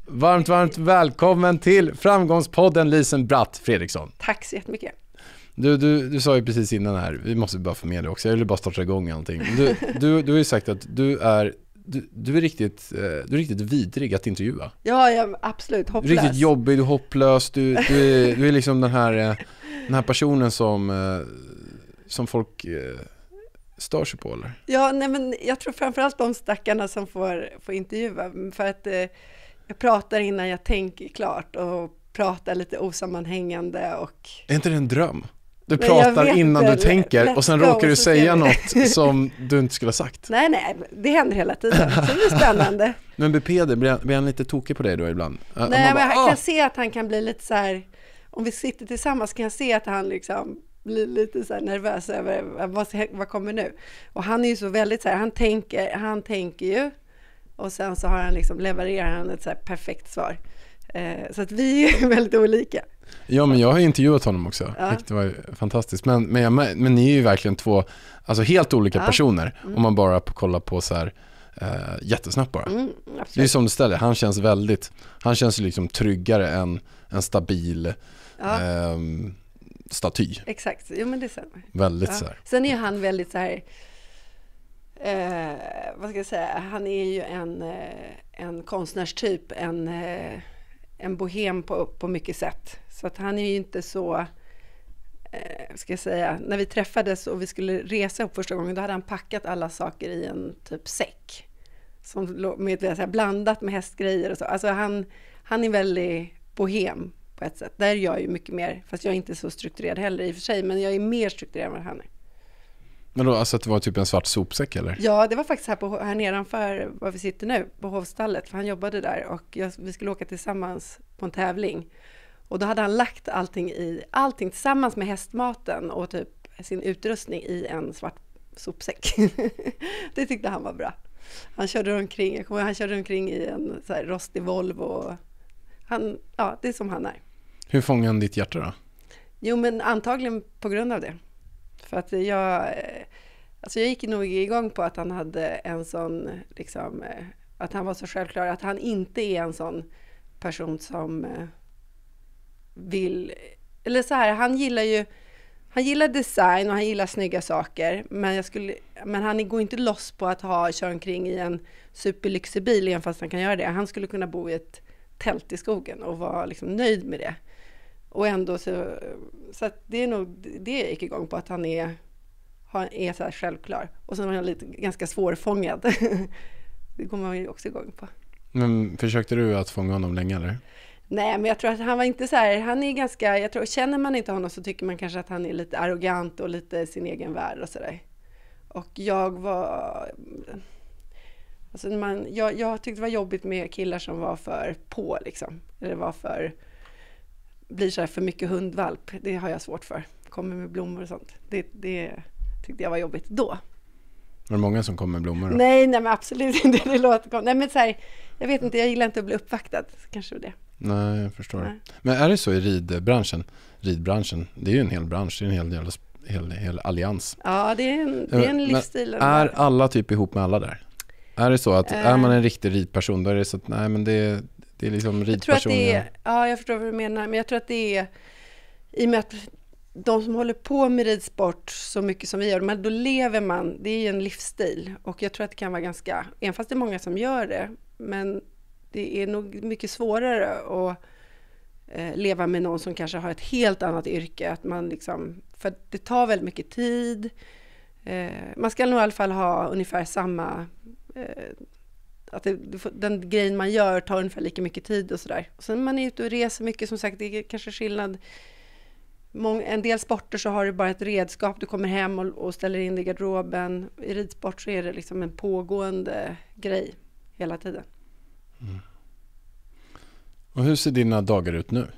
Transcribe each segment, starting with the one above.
Varmt välkommen till Framgångspodden Lisen Bratt Fredriksson. Tack så jättemycket. Du sa ju precis innan här, vi måste bara få med det också. Jag vill bara starta igång allting. Du har ju sagt att du är riktigt vidrig att intervjua. Ja, absolut. Hopplös. Du är riktigt jobbig, du är hopplös. Du är liksom den här personen som folk stör sig på, eller? Ja, nej, men jag tror framförallt de stackarna som får intervjua. För att jag pratar innan jag tänker klart och pratar lite osammanhängande. Och... Är inte det en dröm? Du pratar innan du tänker och sen råkar du säga något som du inte skulle ha sagt. Nej, det händer hela tiden. Så det är spännande. Men Peder, blir han lite tokig på dig då ibland? Nej, men jag kan se att han kan bli lite så här, om vi sitter tillsammans kan jag se att han liksom blir lite så här nervös över vad kommer nu. Och han är ju så väldigt så här, han tänker ju och sen så har han liksom, levererar han ett så här perfekt svar. Så att vi är väldigt olika. Ja, men jag har intervjuat honom också. Ja. Det var ju fantastiskt. Men ni är ju verkligen två helt olika personer. Om man bara kollar på så här jättesnabbt bara. Det är som du ställer. Han känns liksom tryggare än en stabil staty. Exakt. Jo, men det stämmer. Väldigt så här. Sen är han väldigt så här vad ska jag säga? Han är ju en konstnärstyp, en bohem på mycket sätt. Så att han är ju inte så, ska jag säga, när vi träffades och vi skulle resa upp första gången, då hade han packat alla saker i en typ säck. Som med så här, blandat med hästgrejer och så. Alltså han är väldigt bohem på ett sätt. Där är jag ju mycket mer, fast jag är inte så strukturerad heller i och för sig, men jag är mer strukturerad än vad han är. Men då, alltså att det var typ en svart sopsäck, eller? Ja, det var faktiskt här nedanför var vi sitter nu, på Hovstallet, för han jobbade där och vi skulle åka tillsammans på en tävling. Och då hade han lagt allting tillsammans med hästmaten och typ sin utrustning i en svart sopsäck. Det tyckte han var bra. Han körde omkring i en så här rostig Volvo. Det är som han är. Hur fångade han ditt hjärta då? Jo, men antagligen på grund av det. För att jag gick nog igång på att han hade en sån, liksom, att han var så självklar, att han inte är en sån person som vill, eller så här, han gillar design och han gillar snygga saker, men han går inte loss på att köra omkring i en superlyxig bil, även fast han kan göra det. Han skulle kunna bo i ett tält i skogen och vara liksom nöjd med det. Och ändå så att det är nog det jag gick igång på, att han är så här självklar. Och sen var han ganska svårfångad. Det går man ju också igång på. Men försökte du att fånga honom länge, eller? Nej, men jag tror att han var inte så här, han är ganska, känner man inte honom så tycker man kanske att han är lite arrogant och lite sin egen värld och sådär. Och jag var, alltså jag tyckte det var jobbigt med killar som var för på liksom. Eller blir så här för mycket hundvalp. Det har jag svårt för. Kommer med blommor och sånt. Det tyckte jag var jobbigt då. Var det många som kom med blommor då? Nej, men absolut inte. Det låter. Nej, men så här, jag vet inte, jag gillar inte att bli uppvaktad. Kanske det. Nej, jag förstår. Nej. Men är det så i ridbranschen? Det är ju en hel bransch, det är en hel allians. Ja, det är en livsstil. Men är alla typ ihop med alla där? Är det så att är man en riktig ridperson, då är det så att nej, men det är liksom ridpersoner. Jag förstår vad du menar, men jag tror att det är i och med att de som håller på med ridsport så mycket som vi gör, men då lever man, det är ju en livsstil, och jag tror att det kan vara ganska, även fast det är många som gör det, men det är nog mycket svårare att leva med någon som kanske har ett helt annat yrke, att man liksom, för det tar väldigt mycket tid. Man ska nog i alla fall ha ungefär samma att den grejen man gör tar ungefär lika mycket tid och sådär. Och sen man är ute och reser mycket, som sagt, det är kanske skillnad. En del sporter så har du bara ett redskap, du kommer hem och ställer in det i garderoben. I ridsport så är det liksom en pågående grej hela tiden. Mm. Och hur ser dina dagar ut nu?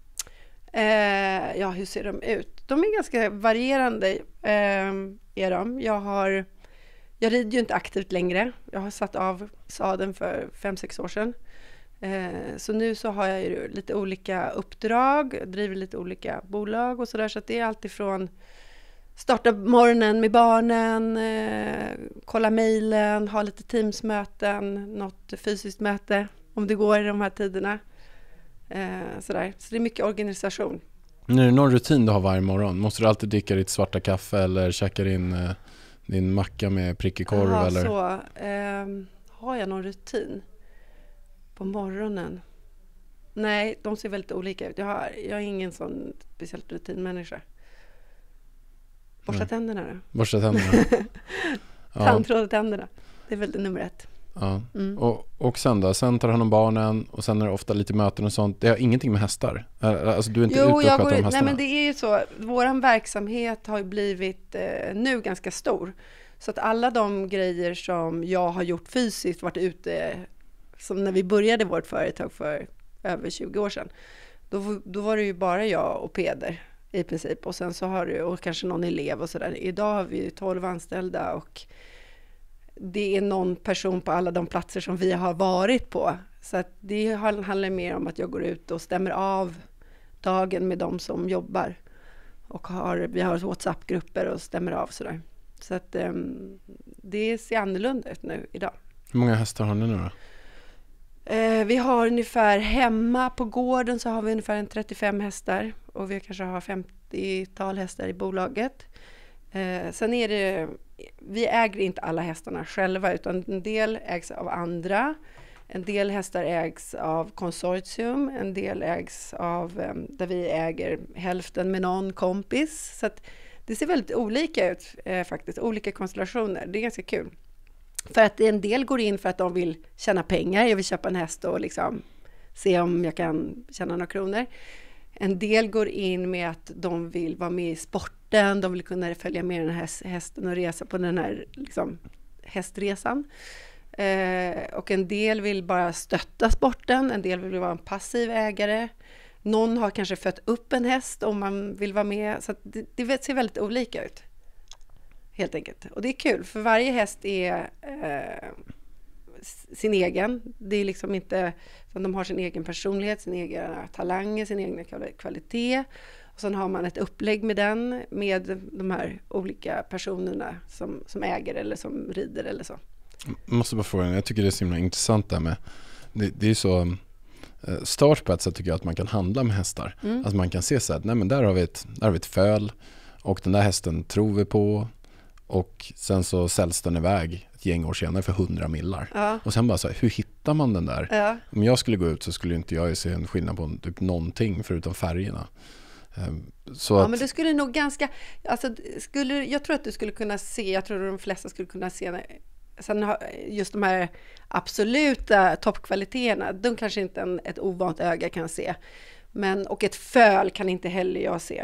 Hur ser de ut? De är ganska varierande, är de. Jag rider ju inte aktivt längre. Jag har satt av sadeln för 5-6 år sedan. Så nu så har jag ju lite olika uppdrag, driver lite olika bolag och sådär. Så att det är alltid från starta morgonen med barnen, kolla mejlen, ha lite teamsmöten, något fysiskt möte. om det går i de här tiderna. Sådär. Så det är mycket organisation. Är det någon rutin du har varje morgon? Måste du alltid dricka ditt svarta kaffe eller käka din macka med prickig korv? Aha, eller? Så, har jag någon rutin på morgonen? Nej, de ser väldigt olika ut. Jag är ingen sån speciellt rutinmänniska. Borsta tänderna då? Borsta tänderna. Tandtråd och tänderna. Det är väl det nummer 1. Ja. Och sen då? Sen tar du hand om barnen och sen är det ofta lite möten och sånt. Det har ingenting med hästar. Alltså du är inte ute och sköter om hästarna. Nej, men det är ju så. Våran verksamhet har ju blivit nu ganska stor. Så att alla de grejer som jag har gjort fysiskt, varit ute, som när vi började vårt företag för över 20 år sedan. Då var det ju bara jag och Peder i princip. Och sen så har du, och kanske någon elev och sådär. Idag har vi 12 anställda och det är någon person på alla de platser som vi har varit på. Så att det handlar mer om att jag går ut och stämmer av dagen med de som jobbar. Och vi har WhatsApp-grupper och stämmer av sådär. Så att det ser annorlunda ut nu idag. Hur många hästar har ni nu då? Vi har ungefär hemma på gården så har vi ungefär 35 hästar. Och vi kanske har 50-tal hästar i bolaget. Sen är det, vi äger inte alla hästarna själva utan en del ägs av andra. En del hästar ägs av konsortium, en del ägs av där vi äger hälften med någon kompis. Så att det ser väldigt olika ut faktiskt, olika konstellationer. Det är ganska kul. För att en del går in för att de vill tjäna pengar. Jag vill köpa en häst och liksom se om jag kan tjäna några kronor. En del går in med att de vill vara med i sporten. De vill kunna följa med den här hästen och resa på den här liksom, hästresan. Och en del vill bara stötta sporten. En del vill vara en passiv ägare. Någon har kanske fött upp en häst om man vill vara med. Så att det ser väldigt olika ut. Helt enkelt. Och det är kul för varje häst är sin egen. Det är liksom inte, de har sin egen personlighet, sin egna talanger, sin egen kvalitet. Och sen har man ett upplägg med den, med de här olika personerna som äger eller som rider eller så. Jag måste bara fråga, jag tycker det är så himla intressant där med, det är så start på ett sätt tycker jag att man kan handla med hästar. Alltså man kan se så här, nej men där har vi ett föl och den där hästen tror vi på. Och sen så säljs den iväg ett gäng år senare för 100 millar. Ja. Och sen bara så här, hur hittar man den där? Ja. Om jag skulle gå ut så skulle inte jag se en skillnad på typ någonting förutom färgerna. Så ja, men det skulle nog ganska... Alltså, jag tror att du skulle kunna se, jag tror att de flesta skulle kunna se... Sen just de här absoluta toppkvaliteterna, de kanske inte ett ovant öga kan se. Och ett föl kan inte heller jag se.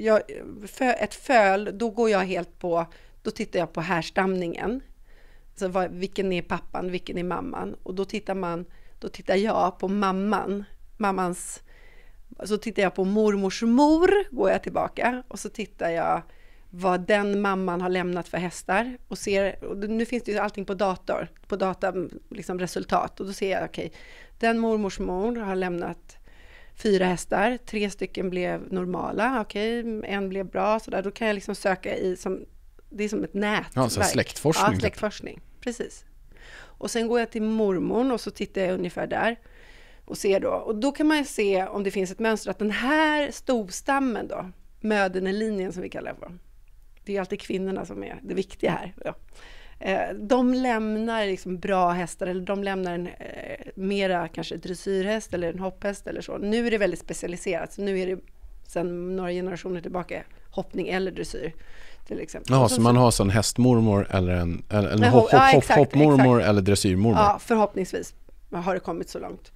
Ett föl, då går jag helt på... Då tittar jag på härstamningen. Så vilken är pappan, vilken är mamman? Och då tittar jag på mammans... Så tittar jag på mormors mor, går jag tillbaka. Och så tittar jag vad den mamman har lämnat för hästar. Och nu finns det ju allting på data liksom resultat. Och då ser jag, okej, den mormors mor har lämnat 4 hästar. 3 stycken blev normala, en blev bra. Så där. Då kan jag liksom söka i... Det är som ett nätverk. Ja, så släktforskning. Ja, släktforskning. Precis. Och sen går jag till mormor och så tittar jag ungefär där. Och ser då. Och då kan man se om det finns ett mönster. Att den här storstammen då. Mödernelinjen som vi kallar det för. Det är alltid kvinnorna som är det viktiga här. Ja. De lämnar liksom bra hästar. Eller de lämnar en mera kanske dressyrhäst. Eller en hopphäst eller så. Nu är det väldigt specialiserat. Så nu är det sedan några generationer tillbaka hoppning eller dressyr. Till exempel. Ja, så man har sån hästmormor eller en hoppmormor eller dressyrmormor. Ja, förhoppningsvis har det kommit så långt.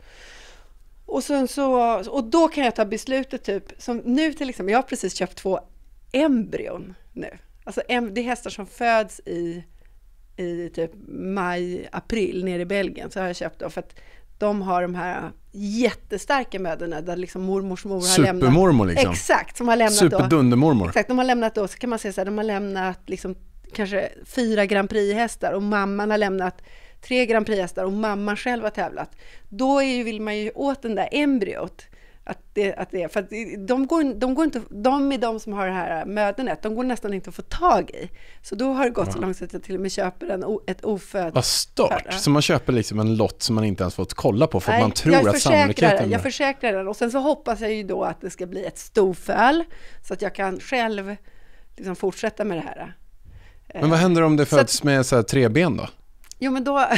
Och då kan jag ta beslutet typ, som nu till exempel, jag har precis köpt 2 embryon nu. Alltså det är hästar som föds i typ maj-april nere i Belgien, så har jag köpt då för att de har de här jättestarka mödrarna där liksom mormors mor har lämnat. Supermormor liksom. Exakt, som har lämnat Superdundermormor. Exakt, de har lämnat då, så kan man säga så här, de har lämnat liksom kanske 4 Grand Prix-hästar och mamman har lämnat 3 Grand Prix-hästar och mamman själv har tävlat. Då vill man ju åt den där embryot För att de går inte, de är de som har det här mödernet, de går nästan inte att få tag i. Så då har det gått så långt att jag till och med köper ett ofödd. Vad stört, så man köper liksom en lott som man inte ens fått kolla på för att man tror att sannolikheten... Jag försäkrar den, och sen så hoppas jag ju då att det ska bli ett storföl så att jag kan själv liksom fortsätta med det här. Men vad händer om det föds med så här 3 ben då? Jo, men då...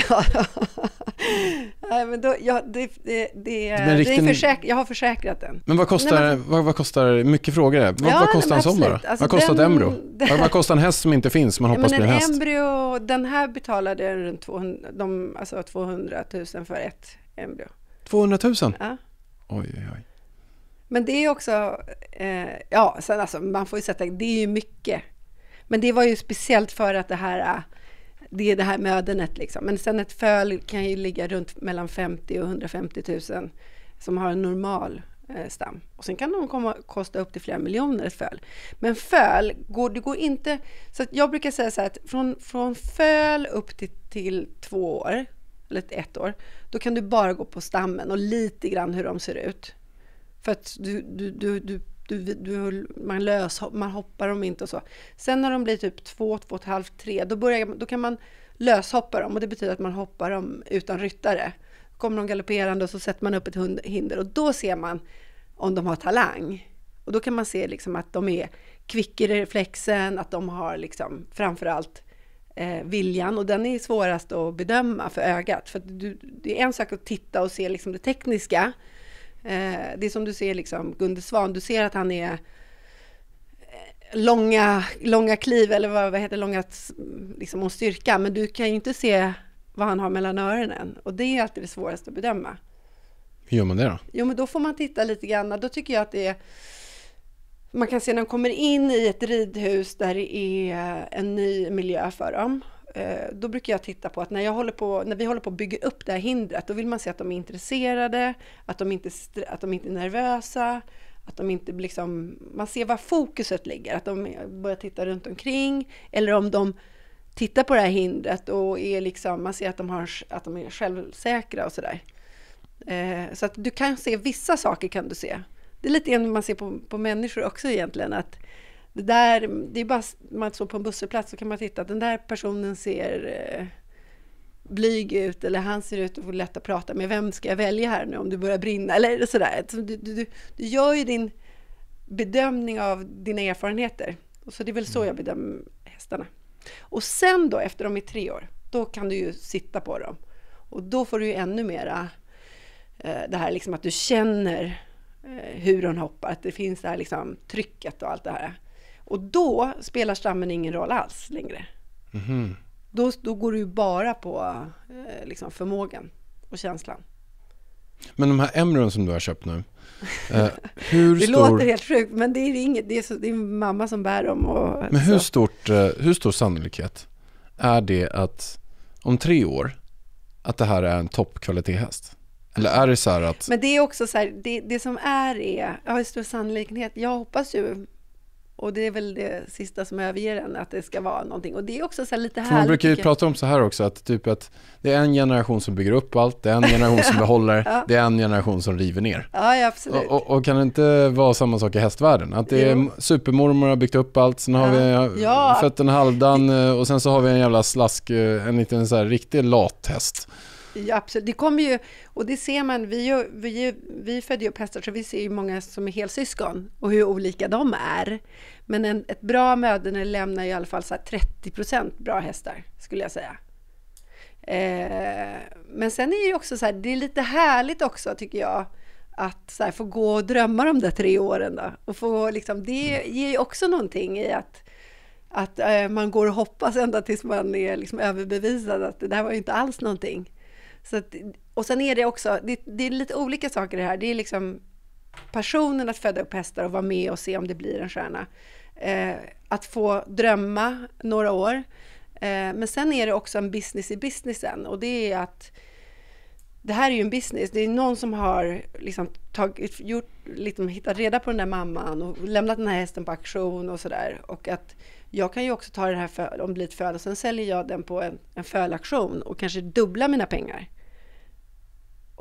Nej, men då jag har försäkrat den. Men vad kostar mycket frågor? Vad kostar en sån då? Alltså vad kostar ett embryo? Vad kostar en häst som inte finns, man hoppas bli en häst? Embryo, den här betalade runt 200 000 för ett embryo. 200 000? Ja. Oj. Men det är också... sen alltså, man får ju sätta... Det är ju mycket. Men det var ju speciellt för att det är det här mödernet liksom. Men sen ett föl kan ju ligga runt mellan 50 och 150 000 som har en normal stam. Och sen kan de kosta upp till flera miljoner ett föl. Men föl, det går inte... Så att jag brukar säga så här att från föl upp till 2 år, eller 1 år, då kan du bara gå på stammen och lite grann hur de ser ut. För att man hoppar dem inte och så. Sen när de blir typ 2, 2,5, 3, då kan man löshoppa dem, och det betyder att man hoppar dem utan ryttare. Kommer de galopperande och så sätter man upp ett hinder, och då ser man om de har talang. Och då kan man se liksom att de är kvickare i reflexen, att de har liksom framförallt viljan, och den är svårast att bedöma för ögat. För att det är en sak att titta och se liksom det tekniska. Det är som du ser liksom Gunde Svan, du ser att han är långa kliv, eller vad heter långa liksom, och styrka, men du kan ju inte se vad han har mellan öronen, och det är alltid det svåraste att bedöma. Hur gör man det då? Jo, men då får man titta lite grann. Då tycker jag att man kan se när de kommer in i ett ridhus där det är en ny miljö för dem. Då brukar jag titta på att när vi håller på att bygga upp det här hindret, då vill man se att de är intresserade, att de inte är nervösa, att de inte liksom, man ser var fokuset ligger, att de börjar titta runt omkring, eller om de tittar på det här hindret och är liksom, man ser att de är självsäkra och sådär. Så att du kan se vissa saker, kan du se. Det är lite grann man ser på människor också egentligen, att det är bara, man står på en busshållplats så kan man titta att den där personen ser blyg ut, eller han ser ut att få lätt att prata med. Vem ska jag välja här nu om du börjar brinna? Eller sådär. Så du gör ju din bedömning av dina erfarenheter. Och så det är väl så jag bedömer hästarna. Och sen då, efter de är 3 år, då kan du ju sitta på dem. Och då får du ju ännu mera det här liksom att du känner hur hon hoppar. Att det finns det här liksom trycket och allt det här. Och då spelar stammen ingen roll alls längre. Mm-hmm. Då går du bara på liksom förmågan och känslan. Men de här embryon som du har köpt nu, hur det låter helt sjukt, men det är inget. Det är mamma som bär dem. Men hur stor sannolikhet är det att om 3 år att det här är en toppkvalitetshäst? Eller är det så här att... Men det är också så här, det som hur stor sannolikhet. Jag hoppas ju, och det är väl det sista som överger den, att det ska vara någonting. Och det är också så här lite härligt. Man brukar ju prata om så här också, att typ att det är en generation som bygger upp allt, det är en generation som behåller, ja. Det är en generation som river ner. Ja, absolut. Och kan det inte vara samma sak i hästvärlden? Att det är supermormor har byggt upp allt, sen har vi fött en halvdan, och sen så har vi en jävla slask, en liten så här riktig lathäst. Ja, absolut. Det kommer ju, och det ser man, vi födde ju upp hästar, så vi ser ju många som är helsyskon och hur olika de är. Men ett bra möderne lämnar i alla fall så här 30% bra hästar, skulle jag säga. Men sen är det ju också så här, det är lite härligt också, tycker jag, att så här, få gå och drömma de där 3 åren då. Och få, liksom, det ger ju också någonting i att man går och hoppas ända tills man är liksom överbevisad att det där var ju inte alls någonting. Så att, och sen är det också, det är lite olika saker det här. Det är liksom passionen att föda upp hästar och vara med och se om det blir en stjärna. Att få drömma några år. Men sen är det också en business i businessen. Och det är att det här är ju en business. Det är någon som har liksom hittat reda på den där mamman och lämnat den här hästen på auktion och sådär. Och att jag kan ju också ta det här om det blir ett föl och sen säljer jag den på en fölauktion och kanske dubbla mina pengar.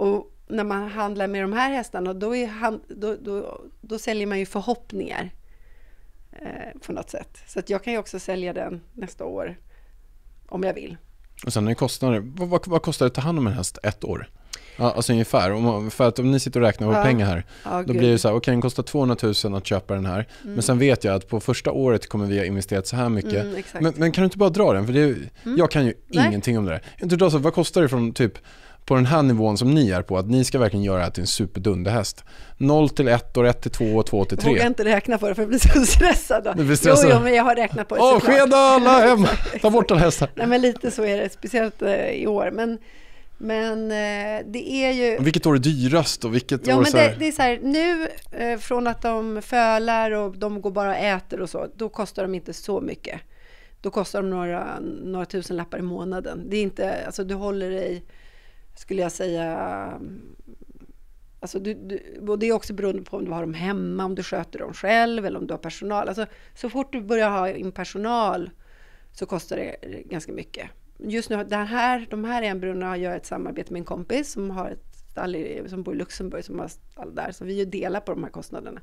när man handlar med de här hästarna, då säljer man ju förhoppningar på något sätt. Så att jag kan ju också sälja den nästa år om jag vill. Och sen är det kostnader. Vad kostar det att ta hand om en häst ett år? Ja, alltså ungefär. För att om ni sitter och räknar på pengar här, då blir det så här, okej, den kostar 200 000 att köpa den här. Men sen vet jag att på första året kommer vi ha investerat så här mycket. Men kan du inte bara dra den? För jag kan ju ingenting om det där. Inte dra så, vad kostar det från typ på den här nivån som ni är på, att ni ska verkligen göra att det är en superdunderhäst. 0 till 1 år, 1 till 2 och 2 till 3. Jag vågar inte räkna på det för jag blir så stressad då. Jo, men jag har räknat på det. Avskeda alla hem! Ta bort den hästen. Nej, men lite så är det, speciellt i år. Men det är ju... Vilket år är dyrast och vilket år men så här... det är så här, nu från att de fölar och de går bara och äter och så, då kostar de inte så mycket. Då kostar de några tusen lappar i månaden. Det är inte, alltså du håller dig, skulle jag säga, alltså och det är också beroende på om du har dem hemma, om du sköter dem själv eller om du har personal. Alltså så fort du börjar ha in personal så kostar det ganska mycket. Just nu, de här enbrunna gör ett samarbete med en kompis som har ett stall som bor i Luxemburg som har stall där, så vi delar på de här kostnaderna.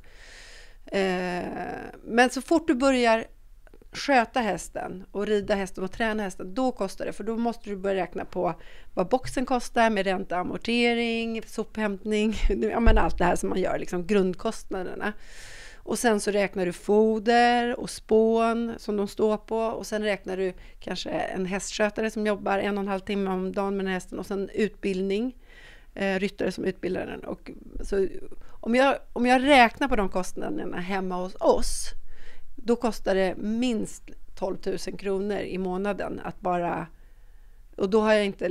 Men så fort du börjar sköta hästen och rida hästen och träna hästen, då kostar det, för då måste du börja räkna på vad boxen kostar med ränta, amortering, sophämtning, allt det här som man gör, liksom grundkostnaderna. Och sen så räknar du foder och spån som de står på, och sen räknar du kanske en hästskötare som jobbar 1,5 timme om dagen med den hästen, och sen utbildning, ryttare som utbildar den. Och så om jag räknar på de kostnaderna hemma hos oss, då kostar det minst 12 000 kronor i månaden att bara, och då har jag inte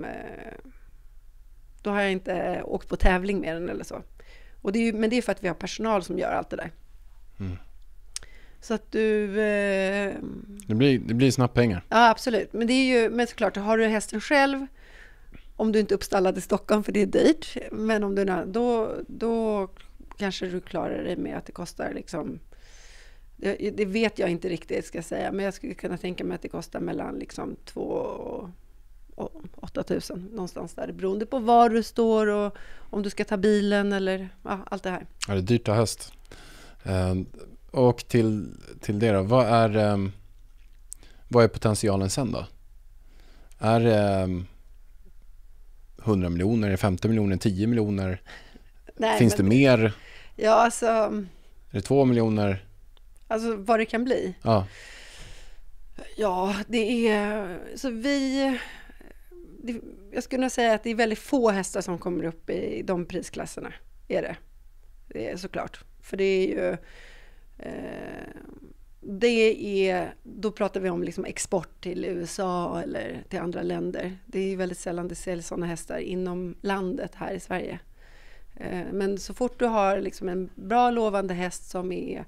åkt på tävling med den eller så. Och men det är för att vi har personal som gör allt det där. Så att du... Det blir snabbt pengar. Ja, absolut. Men såklart, har du hästen själv, om du inte uppstallad i Stockholm, för det är dyrt, men om du då kanske du klarar dig med att det kostar liksom... Det vet jag inte riktigt, ska jag säga, men jag skulle kunna tänka mig att det kostar mellan 2 och 8 000 någonstans där, beroende på var du står och om du ska ta bilen eller allt det här. Ja, det är dyrt att ha häst. Och till det då, vad är potentialen sen då? Är 100 miljoner, är det 50 miljoner, 10 miljoner? Nej, finns det mer? Ja, alltså... Är det 2 miljoner? Alltså vad det kan bli? Ja. Ja, det är... Så jag skulle nog säga att det är väldigt få hästar som kommer upp i de prisklasserna. Det är såklart. För det är ju... då pratar vi om liksom export till USA eller till andra länder. Det är väldigt sällan det säljs sådana hästar inom landet här i Sverige. Men så fort du har liksom en bra lovande häst som är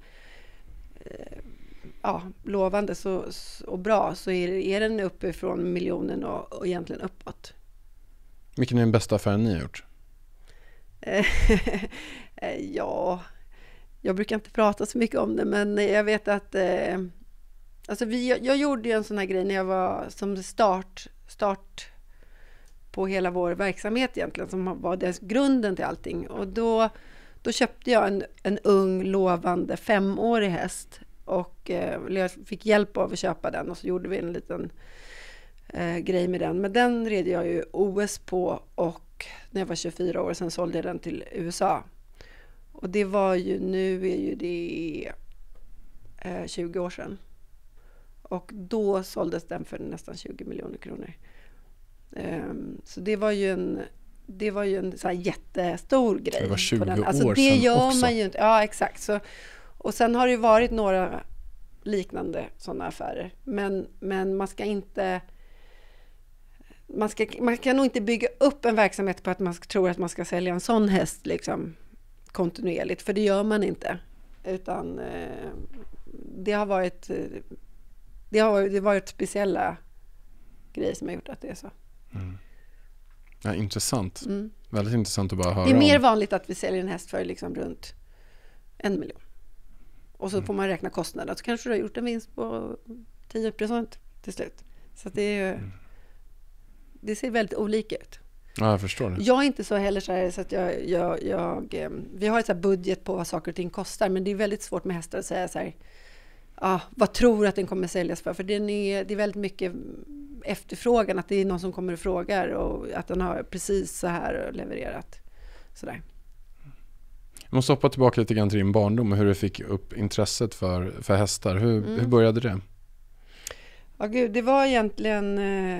lovande och bra, så är den uppe från miljonen och egentligen uppåt. Vilken är den bästa affären ni har gjort? Ja, jag brukar inte prata så mycket om det, men jag vet att jag gjorde ju en sån här grej när jag var som start på hela vår verksamhet egentligen, som var dess grunden till allting. Och då köpte jag en ung lovande 5-årig häst, och jag fick hjälp av att köpa den, och så gjorde vi en liten grej med den. Men den red jag ju OS på, och när jag var 24 år sen sålde jag den till USA. Och det var ju, nu är ju det 20 år sedan. Och då såldes den för nästan 20 miljoner kronor. Så det var ju en så här jättestor grej. Det var 20 på den. år alltså, det sedan gör också. Man ju inte. Ja, exakt. Så, och sen har det ju varit några liknande sådana affärer. Men man ska inte... Man kan nog inte bygga upp en verksamhet på att man tror att man ska sälja en sån häst liksom kontinuerligt, för det gör man inte, utan det har varit speciella grejer som har gjort att det är så. Ja, intressant. Väldigt intressant att bara höra. Det är mer vanligt att vi säljer en häst för liksom runt 1 miljon. Och så får man räkna kostnader, så kanske du har gjort en vinst på 10% till slut. Så att det ser väldigt olika ut. Ja, jag förstår det. Jag är inte så heller så att vi har ett så här budget på vad saker och ting kostar, men det är väldigt svårt med hästar att säga så här, vad tror att den kommer säljas för det är väldigt mycket efterfrågan, att det är någon som kommer och frågar och att den har precis så här levererat. Sådär. Jag måste hoppa tillbaka lite grann till din barndom och hur du fick upp intresset för hästar. Hur började det? Ja, gud, det var egentligen...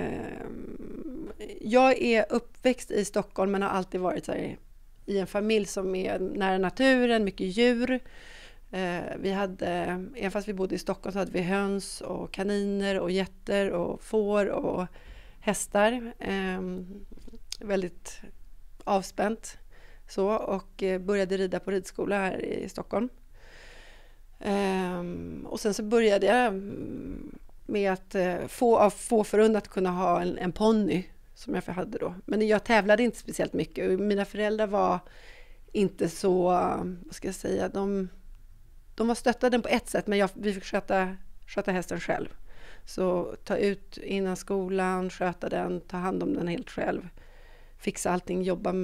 jag är uppväxt i Stockholm men har alltid varit så här, i en familj som är nära naturen, mycket djur. Vi hade, även fast vi bodde i Stockholm så hade vi höns och kaniner och getter och får och hästar. Väldigt avspänt. Så, och började rida på ridskola här i Stockholm. Och sen så började jag med att få förunnat kunna ha en ponny som jag hade då. Men jag tävlade inte speciellt mycket. Mina föräldrar var inte så, vad ska jag säga, de var stöttade på ett sätt, men vi fick sköta hästen själv. Så ta ut innan skolan, sköta den, ta hand om den helt själv. Fixa allting, jobba.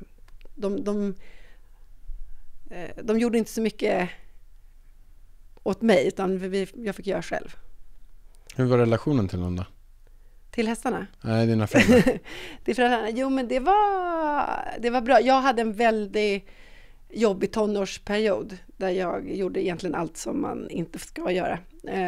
De gjorde inte så mycket åt mig, utan jag fick göra själv. Hur var relationen till dem då? Till hästarna? Nej, dina föräldrar. Till föräldrarna? Jo, men det var bra. Jag hade en väldigt jobbig tonårsperiod där jag gjorde egentligen allt som man inte ska göra.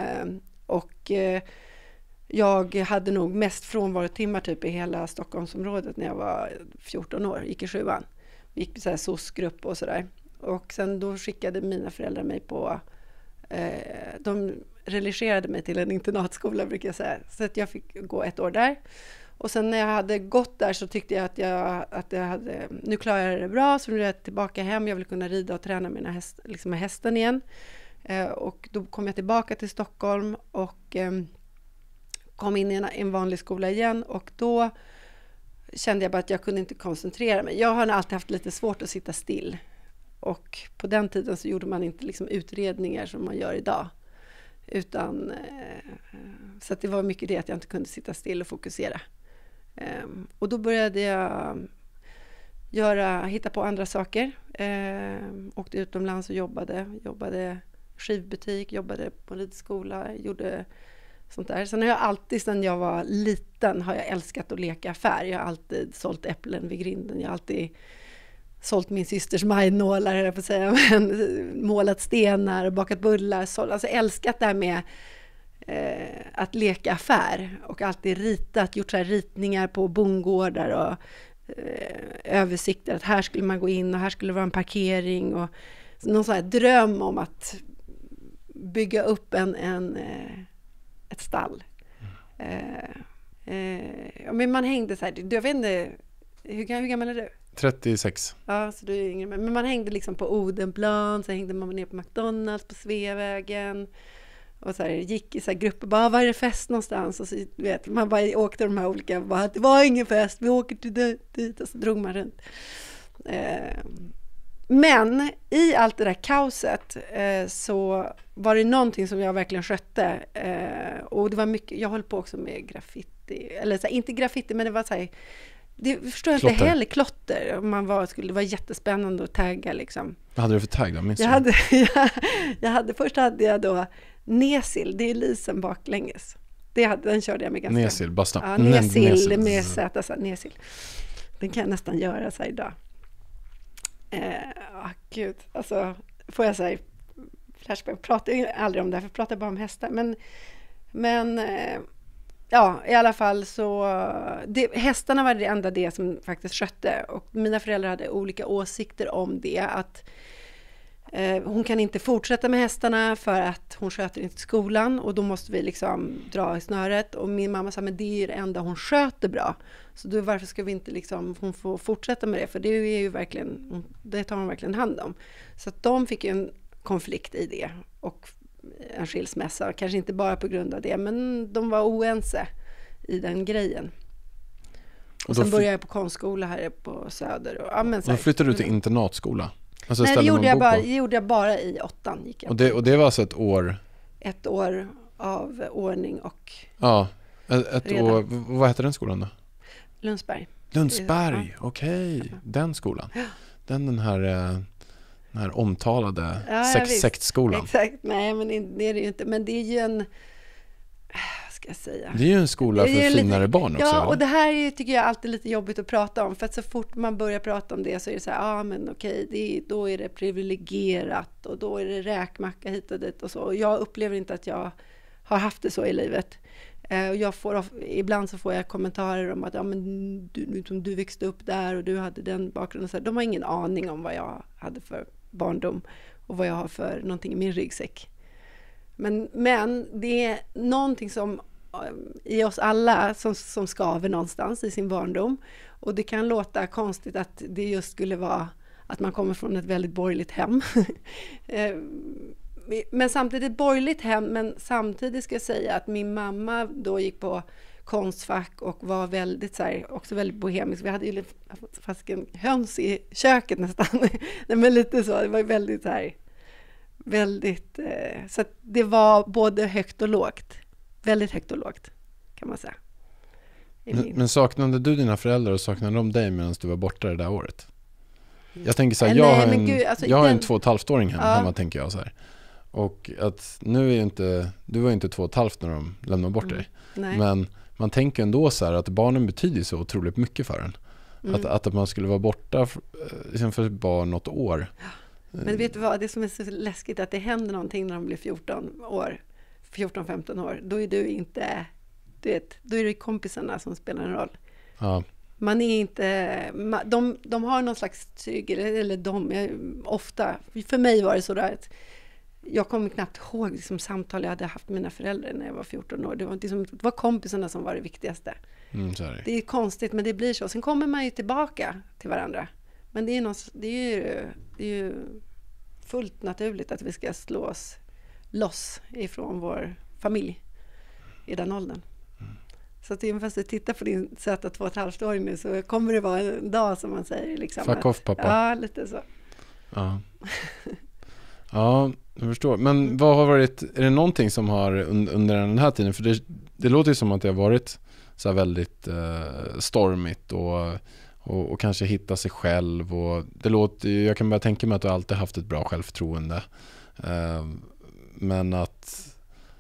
Jag hade nog mest frånvarotimmar typ i hela Stockholmsområdet när jag var 14 år, gick i 7:an. Gick i så här SOS-grupp och sådär. Och sen då skickade mina föräldrar mig på... de religerade mig till en internatskola, brukar jag säga. Så att jag fick gå 1 år där. Och sen när jag hade gått där så tyckte jag att jag hade... Nu klarar jag det bra, så nu är jag tillbaka hem. Jag vill kunna rida och träna med hästen igen. Och då kom jag tillbaka till Stockholm och kom in i en vanlig skola igen. Och då kände jag bara att jag kunde inte koncentrera mig. Jag har alltid haft lite svårt att sitta still. Och på den tiden så gjorde man inte liksom utredningar som man gör idag. Utan, så att det var mycket det att jag inte kunde sitta still och fokusera. Och då började jag hitta på andra saker. Åkte utomlands och jobbade skivbutik, jobbade på ridskola, gjorde sånt där. Sen har jag alltid, sedan jag var liten, har jag älskat att leka affär. Jag har alltid sålt äpplen vid grinden. Jag har alltid sålt min systers majnålar, jag får säga, men målat stenar, bakat bullar, alltså älskat det här med att leka affär och alltid ritat, gjort så här ritningar på bondgårdar och översikter, att här skulle man gå in och här skulle det vara en parkering och någon sån här dröm om att bygga upp ett stall. Men man hängde så här, jag vet inte, hur gammal är du? 36. Ja, så du är yngre. Men man hängde liksom på Odenplan, så hängde man ner på McDonalds på Sveavägen och så här, gick i så här grupper, bara var är det fest någonstans? Och så vet man bara åkte de här olika, bara, det var ingen fest, vi åker till dit, och så drog man runt. Men i allt det där kaoset så var det någonting som jag verkligen skötte. Och det var mycket, jag höll på också med graffiti, eller så här, inte graffiti, men det var så här, det förstår jag inte heller, klotter. Det var jättespännande att tagga liksom. Vad hade du för tagg då? Först hade jag då Nesil, det är lisen baklänges. Den körde jag med ganska. Nesil, bara snabbt. Ja, Nesil med Z, så Nesil. Den kan jag nästan göra så här idag. Gud, alltså får jag säga flashback, jag pratar ju aldrig om det här, för jag pratar bara om hästar, men ja, i alla fall så hästarna var det enda det som faktiskt skötte, och mina föräldrar hade olika åsikter om det, att hon kan inte fortsätta med hästarna för att hon sköter inte skolan, och då måste vi liksom dra i snöret, och min mamma sa, men det är det enda hon sköter bra, så då varför ska vi inte liksom, hon får fortsätta med det, för det är ju verkligen, det tar hon verkligen hand om. Så att de fick ju en konflikt i det och en skilsmässa, kanske inte bara på grund av det, men de var oense i den grejen. Och sen började jag på konstskola här på Söder. Och, ja, men så här, då flyttade du till internatskola? Alltså, nej, det gjorde jag bara i 8:an. Gick jag och det var alltså ett år? Ett år av ordning och ja, ett år. Vad heter den skolan då? Lundsberg. Lundsberg, okej. Den skolan. Den här omtalade sektskolan. Exakt, nej men det är det ju inte. Men det är ju en, ska jag säga. Det är ju en skola för finare barn också. Ja, och det här är, tycker jag alltid lite jobbigt att prata om. För att så fort man börjar prata om det så är det så här, men okej, då är det privilegierat och då är det räkmacka hit och dit och så. Och jag upplever inte att jag har haft det så i livet. Och ibland så får jag kommentarer om att men du växte upp där och du hade den bakgrunden. Så de har ingen aning om vad jag hade för barndom och vad jag har för någonting i min ryggsäck. Men det är någonting som i oss alla som skaver någonstans i sin barndom. Och det kan låta konstigt att det just skulle vara att man kommer från ett väldigt borgerligt hem. Men samtidigt borgerligt hem, men samtidigt ska jag säga att min mamma då gick på Konstfack och var väldigt så här, också väldigt bohemisk. Vi hade ju fast en höns i köket nästan. Nej, men lite så, det var väldigt så här, väldigt, så att det var både högt och lågt. Väldigt högt och lågt kan man säga. Men saknade du dina föräldrar och saknade de dig medan du var borta det där året? Jag tänker så här, jag har en 2,5-åring hemma tänker jag så här. Och att nu är ju inte, du var inte 2,5 när de lämnade bort dig. Nej. Men man tänker ändå så här att barnen betyder så otroligt mycket för en. Att man skulle vara borta för bara något år. Men vet du vad, det som är så läskigt att det händer någonting när de blir 14-15 år. Då är du inte, då är det kompisarna som spelar en roll. Ja. Man är inte, de har någon slags trygghet, eller ofta, för mig var det så där att jag kommer knappt ihåg liksom, samtal jag hade haft med mina föräldrar när jag var 14 år. Det var kompisarna som var det viktigaste. Det är konstigt, men det blir så. Sen kommer man ju tillbaka till varandra. Men det är ju fullt naturligt att vi ska slå oss loss ifrån vår familj i den åldern. Så att fast du tittar på din söta 2,5-åring nu så kommer det vara en dag som man säger. Liksom, fuck off pappa. Ja, lite så. Ja. Ja, jag förstår. Men vad har varit, är det någonting som har under den här tiden, för det låter ju som att det har varit så här väldigt stormigt och kanske hitta sig själv och det låter, jag kan bara tänka mig att du alltid haft ett bra självförtroende. Men att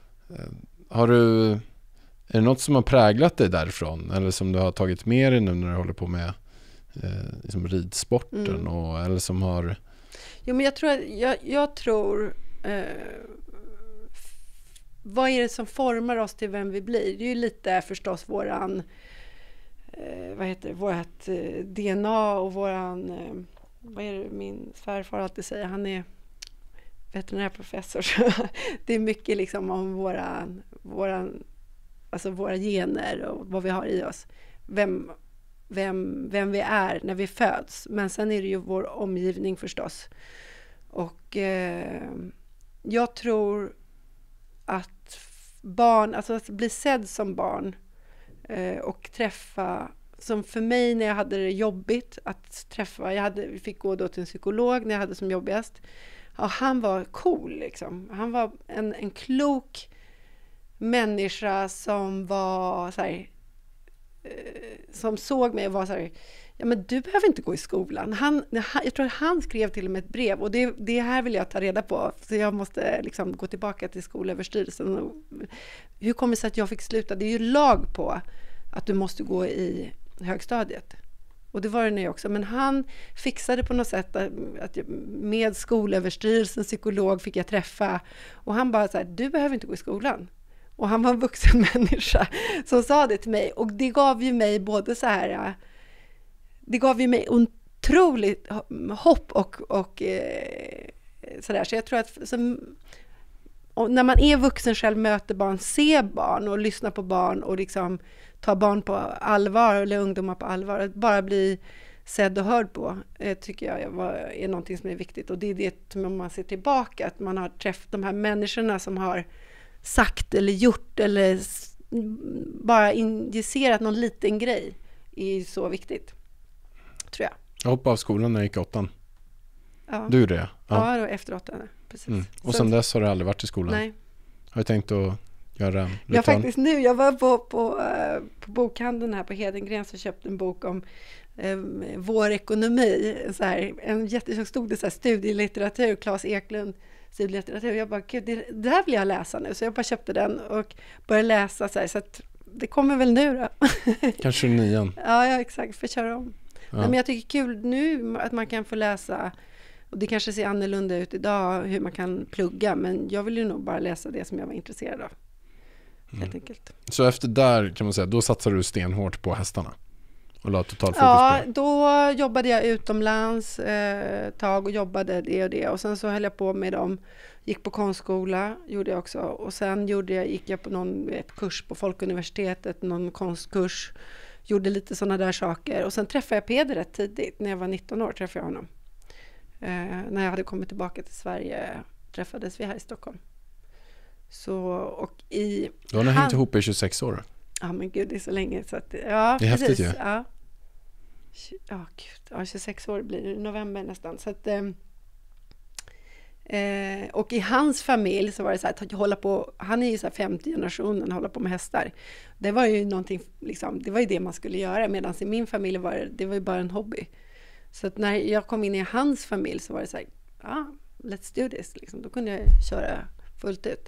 är det något som har präglat dig därifrån eller som du har tagit med dig nu när du håller på med liksom ridsporten eller som har... Jo, men jag tror vad är det som formar oss till vem vi blir? Det är ju lite förstås vårt DNA och vad är det min svärfar alltid säger, han är veterinärprofessor. Det är mycket liksom om våra gener och vad vi har i oss. Vem vi är när vi föds. Men sen är det ju vår omgivning förstås. Och jag tror att barn, alltså att bli sedd som barn och träffa, som för mig när jag hade det jobbigt att träffa, vi fick gå då till en psykolog när jag hade som jobbigast. Ja, han var cool liksom. Han var en klok människa som var så här, som såg mig och var så här, ja men du behöver inte gå i skolan. Jag tror att han skrev till och med ett brev och det här vill jag ta reda på, så jag måste liksom gå tillbaka till skolöverstyrelsen. Hur kommer det sig att jag fick sluta? Det är ju lag på att du måste gå i högstadiet. Och det var det nu också. Men han fixade på något sätt att med skolöverstyrelsen, psykolog fick jag träffa. Och han bara så här, du behöver inte gå i skolan. Och han var en vuxen människa som sa det till mig. Och det gav ju mig både så här, det gav ju mig otroligt hopp och sådär. Så jag tror att när man är vuxen själv, möter barn, ser barn och lyssnar på barn och liksom tar barn på allvar eller ungdomar på allvar, att bara bli sedd och hörd på tycker jag är någonting som är viktigt. Och det är det som man ser tillbaka, att man har träffat de här människorna som har sagt eller gjort eller bara injicerat någon liten grej är så viktigt, tror jag. Jag hoppade av skolan när jag gick 8. Ja. Du är det? Ja, då efter 8. Precis. Och sen dess har du aldrig varit i skolan? Nej. Har du tänkt att göra reklam. Ja, faktiskt nu. Jag var på bokhandeln här på Hedengren och köpte en bok om vår ekonomi. Så här, så stod det så här, studielitteratur, Claes Eklund studielitteratur. Jag bara, gud, det där vill jag läsa nu. Så jag bara köpte den och började läsa så här, så att det kommer väl nu då. Kanske 9. Ja, exakt. För att köra om. Ja. Men jag tycker det är kul nu att man kan få läsa, och det kanske ser annorlunda ut idag hur man kan plugga, men jag vill ju nog bara läsa det som jag var intresserad av. Helt enkelt. Så efter där kan man säga, då satsade du stenhårt på hästarna och la total fokus på det? Då jobbade jag utomlands ett tag och jobbade det och det, och sen så höll jag på med dem, gick på konstskola, gjorde jag också, och sen gick jag på någon kurs på Folkuniversitetet, någon konstkurs, gjorde lite sådana där saker, och sen träffade jag Peder rätt tidigt, när jag var 19 år träffade jag honom. När jag hade kommit tillbaka till Sverige träffades vi här i Stockholm. Så, och då har ni hängt ihop i 26 år. Ja, men gud, det är så länge så att, det är precis. Häftigt ju. Ja, 26 år blir det i november nästan. Så att, och i hans familj så var det så här, att hålla på, han är ju så här 50 generationen, hålla på med hästar. Det var ju någonting, liksom, det var ju det man skulle göra, medan i min familj var det var ju bara en hobby. Så att när jag kom in i hans familj så var det så här, let's do this. Liksom. Då kunde jag köra fullt ut.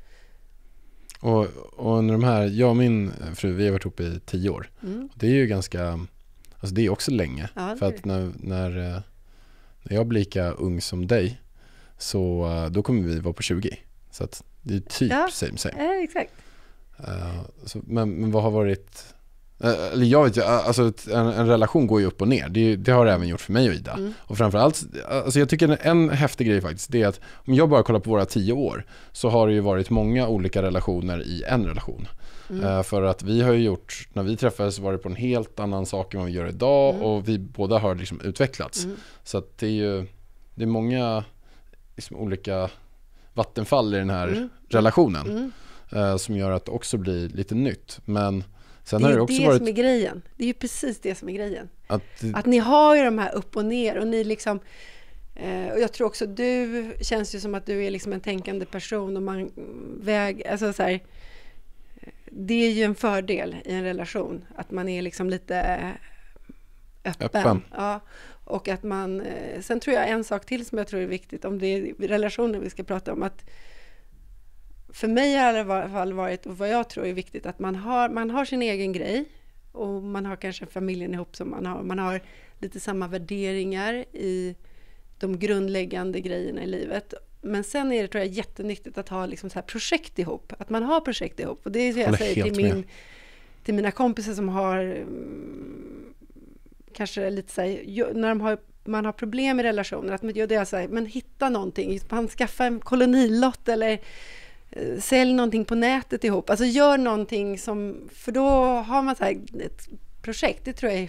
Och när de här, jag och min fru, vi har varit ihop i 10 år. Det är ju ganska, alltså det är också länge. Ja, för att när jag blir lika ung som dig, så då kommer vi vara på 20. Så att det är typ same. Exakt. Men vad har varit... Eller jag vet ju, alltså en relation går ju upp och ner. Det har det även gjort för mig och Ida. Och framförallt, alltså jag tycker en häftig grej faktiskt, det är att om jag bara kollar på våra 10 år, så har det ju varit många olika relationer i en relation. För att vi har ju gjort, när vi träffades var det på en helt annan sak än vad vi gör idag, och vi båda har liksom utvecklats. Så att det är många liksom olika vattenfall i den här relationen som gör att det också blir lite nytt. Men sen det är har det också det varit... som är grejen. Det är ju precis det som är grejen. Att ni har ju de här upp och ner, och ni liksom... och jag tror också, du känns ju som att du är liksom en tänkande person, och man alltså så här, det är ju en fördel i en relation, att man är liksom lite öppen. Ja, och att man... Sen tror jag en sak till som jag tror är viktigt, om det är relationer vi ska prata om, att för mig har det i alla fall varit, och vad jag tror är viktigt, att man har sin egen grej, och man har kanske familjen ihop som man har lite samma värderingar i de grundläggande grejerna i livet. Men sen är det, tror jag, jättenyttigt att ha liksom så här projekt ihop. Att man har projekt ihop. Och det är det jag säger till mina kompisar som har kanske lite så här, när man har problem i relationer, att det är så här, men hitta någonting. Man skaffa en kolonilott eller sälj någonting på nätet ihop. Alltså gör någonting som, för då har man så här ett projekt. Det tror jag är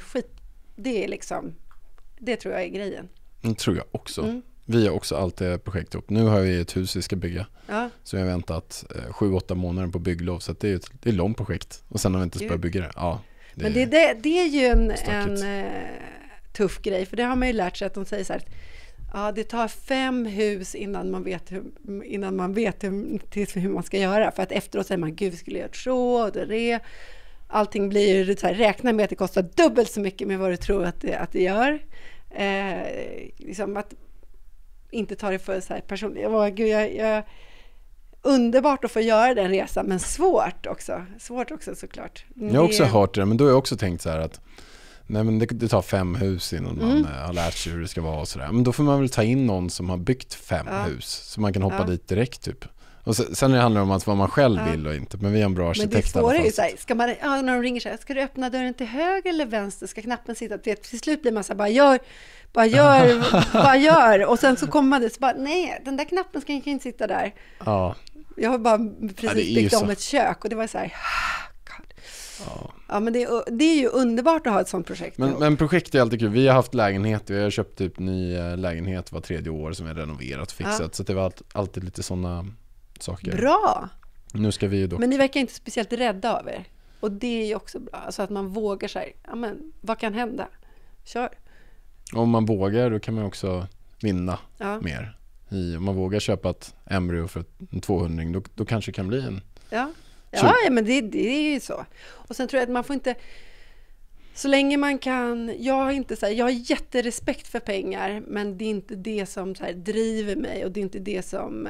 det tror jag är grejen. Det tror jag också. Vi har också alltid projekt ihop. Nu har vi ett hus vi ska bygga. Ja. Så jag har väntat 7-8 månader på bygglov, så att det är ett långt projekt. Och sen har vi inte börjat bygga det. Ja, men det är ju en tuff grej, för det har man ju lärt sig, att de säger så här, det tar 5 hus innan man vet hur man ska göra. För att efteråt säger man, gud, vi skulle göra så och det. Allting blir ju så här, räkna med att det kostar dubbelt så mycket med vad du tror att det gör. Liksom att inte ta det för så här personligt. Underbart att få göra den resan, men svårt också såklart. Jag har också hört det, men då har jag också tänkt så här att nej, men det tar 5 hus innan man har lärt sig hur det ska vara och sådär. Men då får man väl ta in någon som har byggt 5 hus, så man kan hoppa dit direkt typ. Och sen det handlar det om vad man själv vill och inte. Men vi är en bra arkitekt. Men det är ju så här, ska man, när de ringer så här, ska du öppna dörren till höger eller vänster? Ska knappen sitta? Till slut blir man så här, bara gör. Och sen så kommer man dit så bara, nej, den där knappen ska inte sitta där. Ja. Jag har bara precis byggt om ett kök, och det var så här, ja, men det är ju underbart att ha ett sånt projekt. Men projekt är alltid kul. Vi har haft lägenhet, vi har köpt typ ny lägenhet var 3:e år som är renoverat och fixat. Så det var alltid lite sådana saker. Bra! Nu ska vi ju då... Men ni verkar inte speciellt rädda av er. Och det är ju också bra. Alltså att man vågar sig. Ja, men vad kan hända? Kör! Om man vågar, då kan man också vinna mer. Om man vågar köpa ett embryo för en 200, då kanske det kan bli Ja, men det är ju så. Och sen tror jag att man får inte, så länge man kan, jag har jätterespekt för pengar, men det är inte det som så här driver mig, och det är inte det som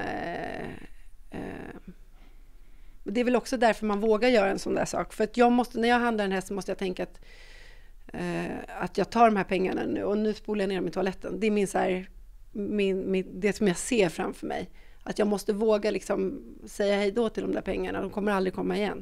det är väl också därför man vågar göra en sån där sak. För att när jag handlar en häst så måste jag tänka att jag tar de här pengarna nu, och nu spolar jag ner dem i toaletten. Det är min så här, det som jag ser framför mig. Att jag måste våga liksom säga hej då till de där pengarna. De kommer aldrig komma igen.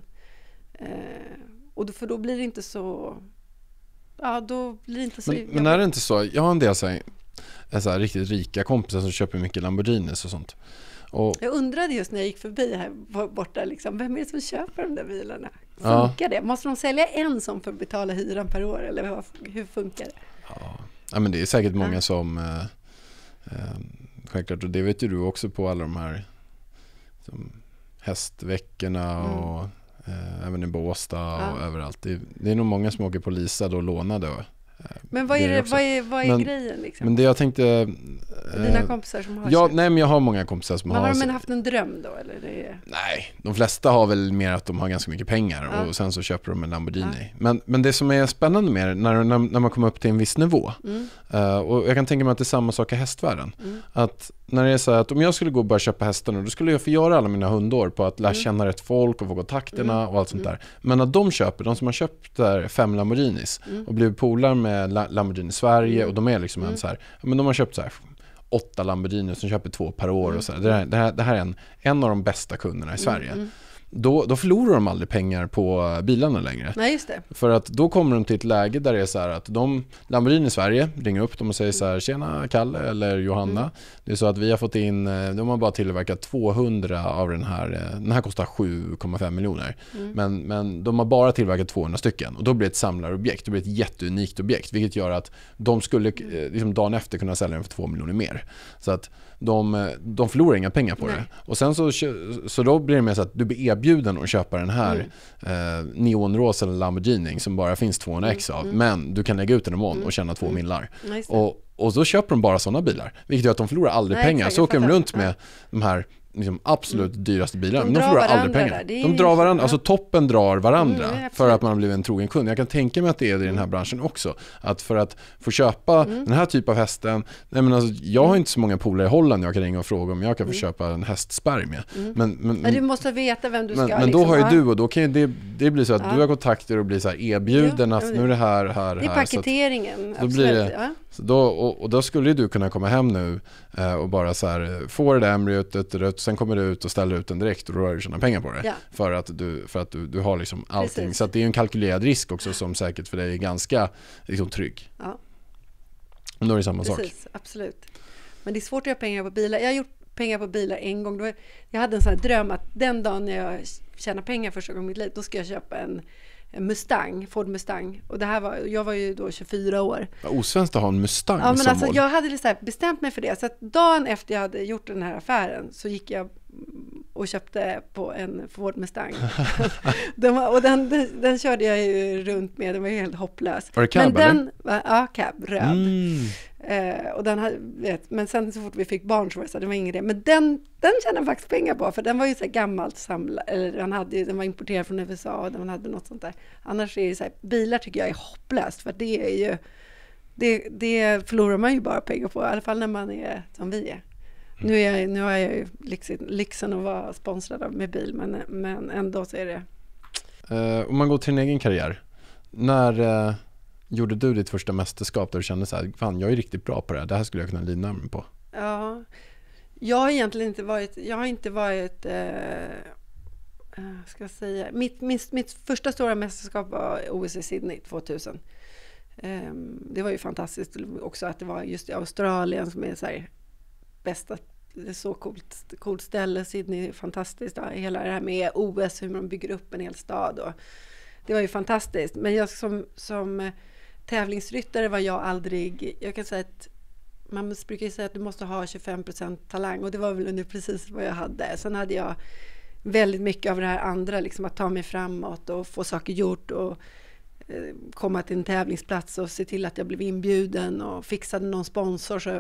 För då blir det inte så... Ja, då blir det inte så... Men är det inte så? Jag har en del så här riktigt rika kompisar som köper mycket Lamborghinis och sånt. Och jag undrade just när jag gick förbi här borta, liksom, vem är det som köper de där bilarna? Funkar det? Måste de sälja en som för att betala hyran per år? Eller hur funkar det? Ja, men det är säkert många som... självklart, och det vet ju du också på alla de här som hästveckorna och även i Båstad och överallt. Det är nog många som åker på leasade och lånade. Men vad är grejen liksom? Men det jag tänkte... Dina kompisar som har men jag har många kompisar som har... Har de haft en dröm då? Eller Nej, de flesta har väl mer att de har ganska mycket pengar och sen så köper de en Lamborghini. Men det som är spännande med det, när man kommer upp till en viss nivå, och jag kan tänka mig att det är samma sak i hästvärlden. Att när det är så här att om jag skulle gå och börja köpa hästarna, då skulle jag få göra alla mina hundår på att lära känna rätt folk och få kontakterna och allt sånt där. Men när de som har köpt där 5 Lamborghinis och blivit polare med Lamborghini Sverige, och de är liksom så här, men de har köpt så här 8 Lamborghini som köper 2 per år och så här. Det här är en av de bästa kunderna i Sverige. Då förlorar de aldrig pengar på bilarna längre. Nej, just det. För att då kommer de till ett läge där det är så här att Lamborghini i Sverige ringer upp dem och säger så här: tjena Kalle eller Johanna. Det är så att vi har fått in, de har bara tillverkat 200 av den här kostar 7,5 miljoner. Men de har bara tillverkat 200 stycken, och då blir det ett samlarobjekt, det blir ett jätteunikt objekt, vilket gör att de skulle liksom dagen efter kunna sälja den för 2 miljoner mer. Så att de förlorar inga pengar på det. Och sen så då blir det mer så att du blir erbjuden att köpa den här neonrosa Lamborghini som bara finns 200x av, men du kan lägga ut den imorgon och tjäna 2 millar. Och då köper de bara sådana bilar, vilket gör att de förlorar aldrig pengar. Så åker de runt med de här liksom absolut dyraste bilarna, men de förlorar aldrig pengar. De drar varandra, alltså toppen drar varandra för att man har blivit en trogen kund. Jag kan tänka mig att det är i den här branschen också. Att för att få köpa den här typen av hästen, jag har inte så många polare i Holland jag kan ringa och fråga om jag kan få köpa en hästspermie. Men du måste veta vem du ska. Men då har ju du, och då kan ju det blir så att du har kontakter och blir så här erbjuden att nu är det här. Det är paketeringen. Då blir det, då skulle ju du kunna komma hem nu och bara så här få det där embryot, sen kommer du ut och ställer ut den direkt, och då har du tjänat pengar på det. För att du har liksom allting. Precis. Så att det är en kalkylerad risk också som säkert för dig är ganska liksom trygg. Ja. Men då är det samma sak. Absolut. Men det är svårt att göra pengar på bilar. Jag har gjort pengar på bilar en gång. Jag hade en sån här dröm att den dagen när jag tjänar pengar första gången i mitt liv, då ska jag köpa en Mustang, Ford Mustang. Och jag var ju då 24 år. Osvenskt att ha en Mustang men som alltså, mål. Jag hade så här bestämt mig för det. Så att dagen efter jag hade gjort den här affären så gick jag och köpte på en Ford Mustang. Den körde jag ju runt med. Den var ju helt hopplös. Var det cab, eller? Ja, cab, röd. Och men sen så fort vi fick barn så var det så, det var ingen idé. Men den tjänade faktiskt pengar på, för den var ju så här gammalt samlad, eller den var importerad från USA och den hade något sånt där. Annars är det så här, bilar tycker jag är hopplöst, för det är ju det förlorar man ju bara pengar på, i alla fall när man är som vi är. Nu har jag ju lyxen att vara sponsrad med bil, men ändå så är det. Om man går till din egen karriär, när gjorde du ditt första mästerskap där du kände så här, fan, jag är riktigt bra på det här skulle jag kunna lina mig på? Ja, jag har egentligen inte varit ska jag säga, mitt första stora mästerskap var OS i Sydney 2000. Det var ju fantastiskt också att det var just i Australien som är så här bästa, det är så coolt ställe. Sydney är fantastiskt, hela det här med OS, hur man bygger upp en hel stad, och det var ju fantastiskt. Men jag som tävlingsryttare var jag aldrig, jag kan säga att man brukar säga att du måste ha 25% talang, och det var väl under precis vad jag hade. Sen hade jag väldigt mycket av det här andra, liksom att ta mig framåt och få saker gjort och komma till en tävlingsplats och se till att jag blev inbjuden och fixade någon sponsor. Så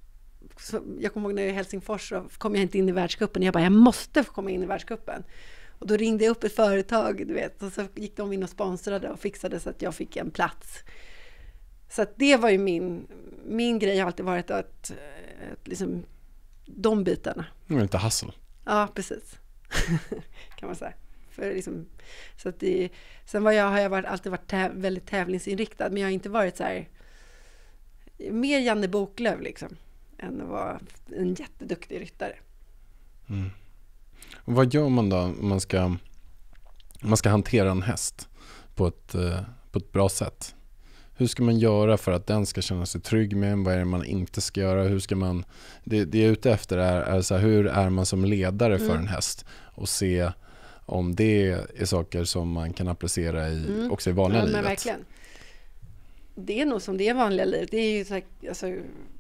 jag kommer ihåg när jag i Helsingfors så kom jag inte in i världscupen. Jag måste få komma in i världscupen. Och då ringde jag upp ett företag, du vet, och så gick de in och sponsrade och fixade så att jag fick en plats. Så att det var ju min grej har alltid varit att liksom de bitarna. Det är lite hustle. Ja, precis. Kan man säga. För liksom, så att sen har jag alltid varit väldigt tävlingsinriktad, men jag har inte varit så här mer Janne Boklöv liksom, än att vara en jätteduktig ryttare. Mm. Och vad gör man då om man ska hantera en häst på ett bra sätt? Hur ska man göra för att den ska känna sig trygg med en? Vad är det man inte ska göra? Hur ska man... Det jag är ute efter är så här, hur är man som ledare för en häst? Och se om det är saker som man kan applicera också i vanliga livet. Men verkligen. Det är nog som det är vanliga livet. Det är ju så här, alltså,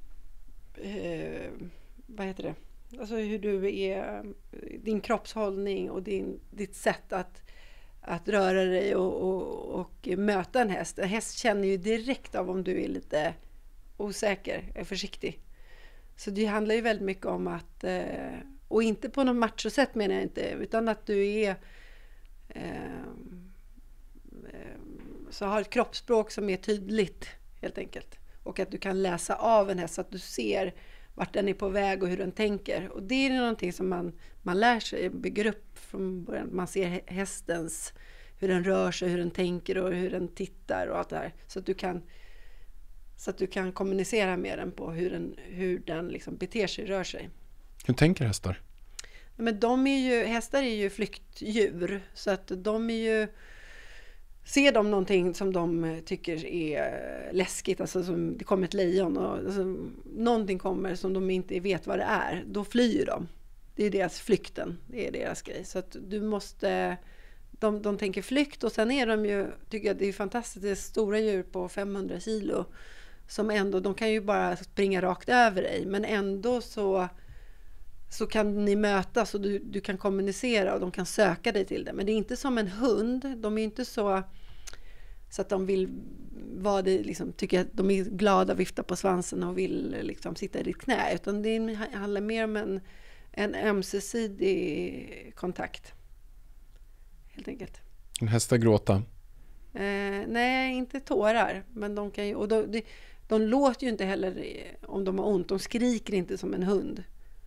vad heter det? Alltså hur du är, din kroppshållning och ditt sätt att röra dig och möta en häst. En häst känner ju direkt av om du är lite osäker, är försiktig. Så det handlar ju väldigt mycket om att, och inte på något machosätt menar jag inte, utan att du är så har ett kroppsspråk som är tydligt helt enkelt. Och att du kan läsa av en häst så att du ser vart den är på väg och hur den tänker. Och det är någonting som man lär sig, bygger upp från början. Man ser hästens, hur den rör sig, hur den tänker och hur den tittar och allt det här. Så att du kan kommunicera med den på hur den liksom beter sig, rör sig. Hur tänker hästar? Men hästar är ju flyktdjur. Så att de är ju... Ser de någonting som de tycker är läskigt, alltså som det kommer ett lejon och alltså, någonting kommer som de inte vet vad det är, då flyr de. Det är deras flykten, det är deras grej. Så att du måste, de tänker flykt och sen är de ju, tycker jag det är fantastiskt, det är stora djur på 500 kilo som ändå, de kan ju bara springa rakt över dig, men ändå så kan ni mötas och du kan kommunicera och de kan söka dig till det. Men det är inte som en hund. De är inte så att de vill vara det, liksom, tycker att de är glada, vifta på svansen och vill liksom, sitta i ditt knä. Utan det handlar mer om en ömsesidig kontakt. Helt enkelt. En hästar gråta? Nej, inte tårar. Men de kan ju, och de låter ju inte heller om de har ont. De skriker inte som en hund.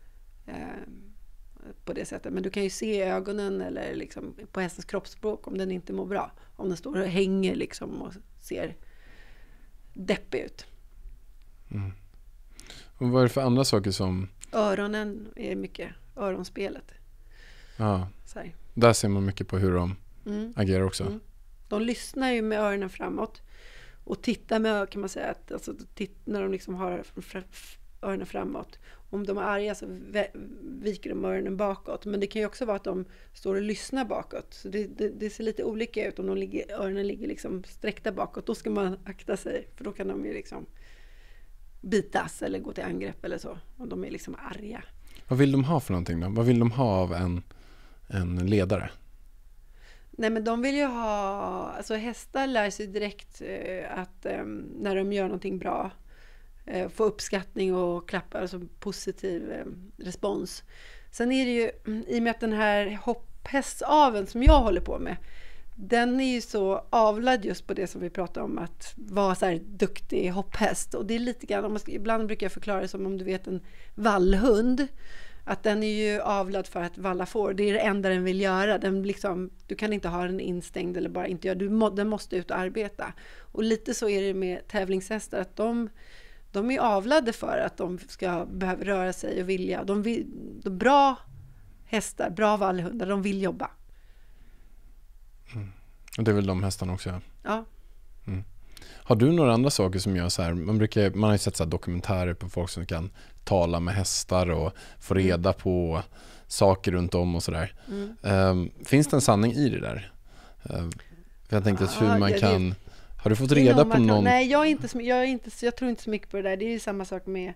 På det sättet. Men du kan ju se i ögonen eller liksom på hästens kroppsspråk om den inte mår bra. Om den står och hänger liksom och ser deppig ut. Mm. Och vad är det för andra saker som... Öronen är mycket. Öronspelet. Ja. Så här. Där ser man mycket på hur de agerar också. Mm. De lyssnar ju med öronen framåt. Och tittar med, kan man säga, att alltså, när de liksom har öronen framåt. Om de är arga så viker de öronen bakåt. Men det kan ju också vara att de står och lyssnar bakåt. Så det ser lite olika ut om öronen ligger liksom sträckta bakåt. Då ska man akta sig. För då kan de ju liksom bitas eller gå till angrepp eller så. Om de är liksom arga. Vad vill de ha för någonting då? Vad vill de ha av en ledare? Nej, men de vill ju ha... Alltså hästar lär sig direkt att när de gör någonting bra få uppskattning och klappa, alltså positiv respons. Sen är det ju, i och med att den här hopphästaveln som jag håller på med, den är ju så avlad just på det som vi pratar om, att vara så här duktig hopphäst. Och det är lite grann, ibland brukar jag förklara det som om du vet en vallhund, att den är ju avlad för att valla får. Det är det enda den vill göra. Den liksom, du kan inte ha den instängd eller bara inte göra. Den måste ut och arbeta. Och lite så är det med tävlingshästar, att de är avlade för att de ska behöva röra sig och vilja. De bra hästar, bra vallhundar, de vill jobba. Mm. Och det är väl de hästarna också? Ja. Mm. Har du några andra saker som gör så här? Man har ju sett så här dokumentärer på folk som kan tala med hästar och få reda på saker runt om och sådär. Finns det en sanning i det där? För jag tänkte hur man kan... Har du fått reda på någon... Nej, jag tror inte så mycket på det där. Det är ju samma sak med...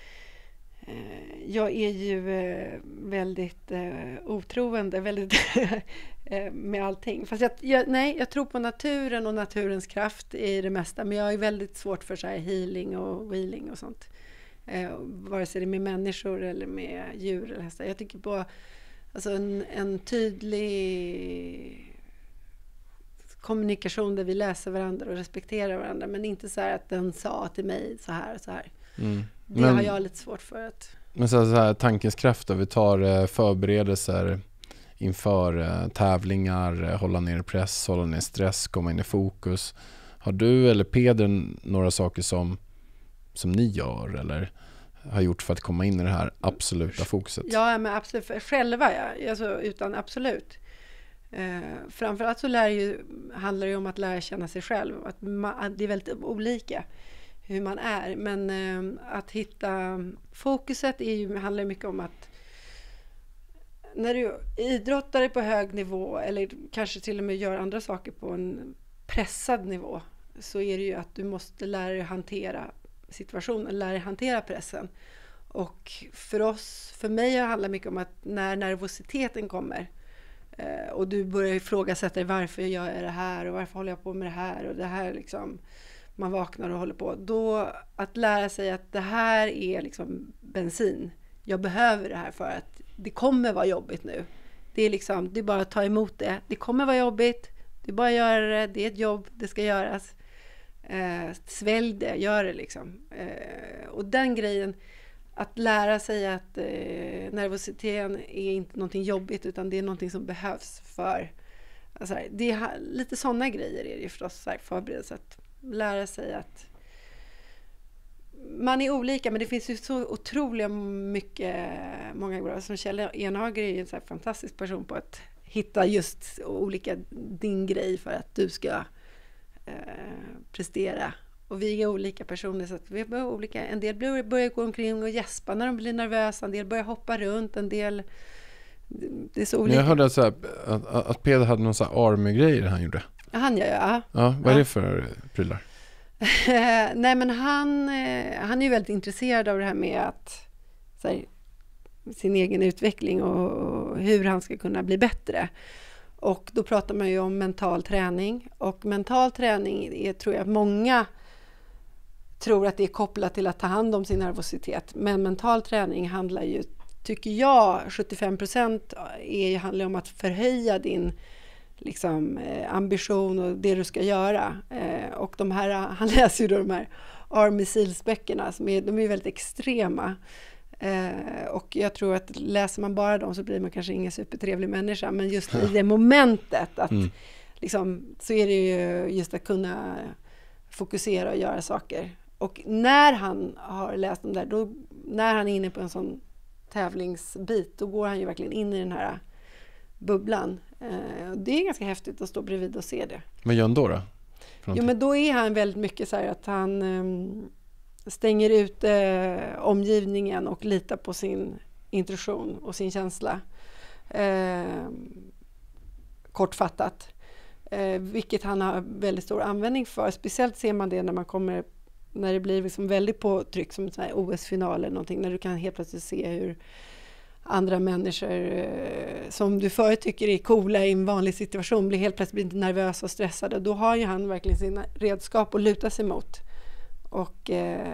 Jag är ju väldigt otroende, väldigt med allting. Fast jag tror på naturen och naturens kraft i det mesta. Men jag är väldigt svårt för så här healing och wheeling och sånt. Vare sig det är med människor eller med djur eller hästar. Jag tycker på Alltså en tydlig kommunikation där vi läser varandra och respekterar varandra, men inte så här att den sa till mig så här och så här. Det har jag lite svårt för att... Men så här tankens kraft då, vi tar förberedelser inför tävlingar, hålla ner press, hålla ner stress, komma in i fokus. Har du eller Peder några saker som ni gör eller har gjort för att komma in i det här absoluta fokuset? Ja, men absolut. Själva, ja. Alltså, utan absolut. Framförallt så handlar det ju om att lära känna sig själv. Att det är väldigt olika hur man är. Men att hitta fokuset handlar mycket om att när du idrottar på hög nivå eller kanske till och med gör andra saker på en pressad nivå, så är det ju att du måste lära dig hantera situationen, lära dig hantera pressen. Och för mig handlar det mycket om att när nervositeten kommer och du börjar ifrågasätta dig, varför gör jag det här och varför håller jag på med det här och det här liksom, man vaknar och håller på, då att lära sig att det här är liksom bensin. Jag behöver det här för att det kommer vara jobbigt nu. Det är bara att ta emot det. Det kommer vara jobbigt. Det är bara att göra det. Det är ett jobb. Det ska göras. Svälj det. Gör det liksom. Och den grejen, att lära sig att nervositeten är inte någonting jobbigt, utan det är någonting som behövs för... Alltså, det är lite sådana grejer är det ju förstås, förberedelse. Att lära sig att man är olika, men det finns ju så otroligt många bra. Som Kjell Enhager är en så här fantastisk person på att hitta just din grej för att du ska prestera. Och vi är olika personer, så att vi är olika. En del börjar gå omkring och gäspa när de blir nervösa, en del börjar hoppa runt, en del... Det är så olika. Jag hörde att Peder hade någon sån här army-grejer han gjorde. Han gör, ja. Ja, vad är det för prylar? Nej, men han är ju väldigt intresserad av det här med att sin egen utveckling och hur han ska kunna bli bättre. Och då pratar man ju om mental träning. Och mental träning tror jag många tror att det är kopplat till att ta hand om sin nervositet. Men mental träning handlar ju, tycker jag, 75% handlar om att förhöja din ambition och det du ska göra. Och han läser ju då de här Army Seals-böckerna de är väldigt extrema. Och jag tror att läser man bara dem så blir man kanske ingen supertrevlig människa, men just i det momentet att så är det ju just att kunna fokusera och göra saker. Och när han har läst dem där, när han är inne på en sån tävlingsbit, då går han ju verkligen in i den här bubblan. Det är ganska häftigt att stå bredvid och se det. Vad gör han då? Jo, men då är han väldigt mycket så här att han stänger ut omgivningen och litar på sin intuition och sin känsla. Kortfattat. Vilket han har väldigt stor användning för. Speciellt ser man det när det blir väldigt påtryck som en OS-final eller någonting, när du kan helt plötsligt se hur andra människor som du förut tycker är coola i en vanlig situation blir helt plötsligt nervösa och stressade. Då har ju han verkligen sina redskap att luta sig mot. Och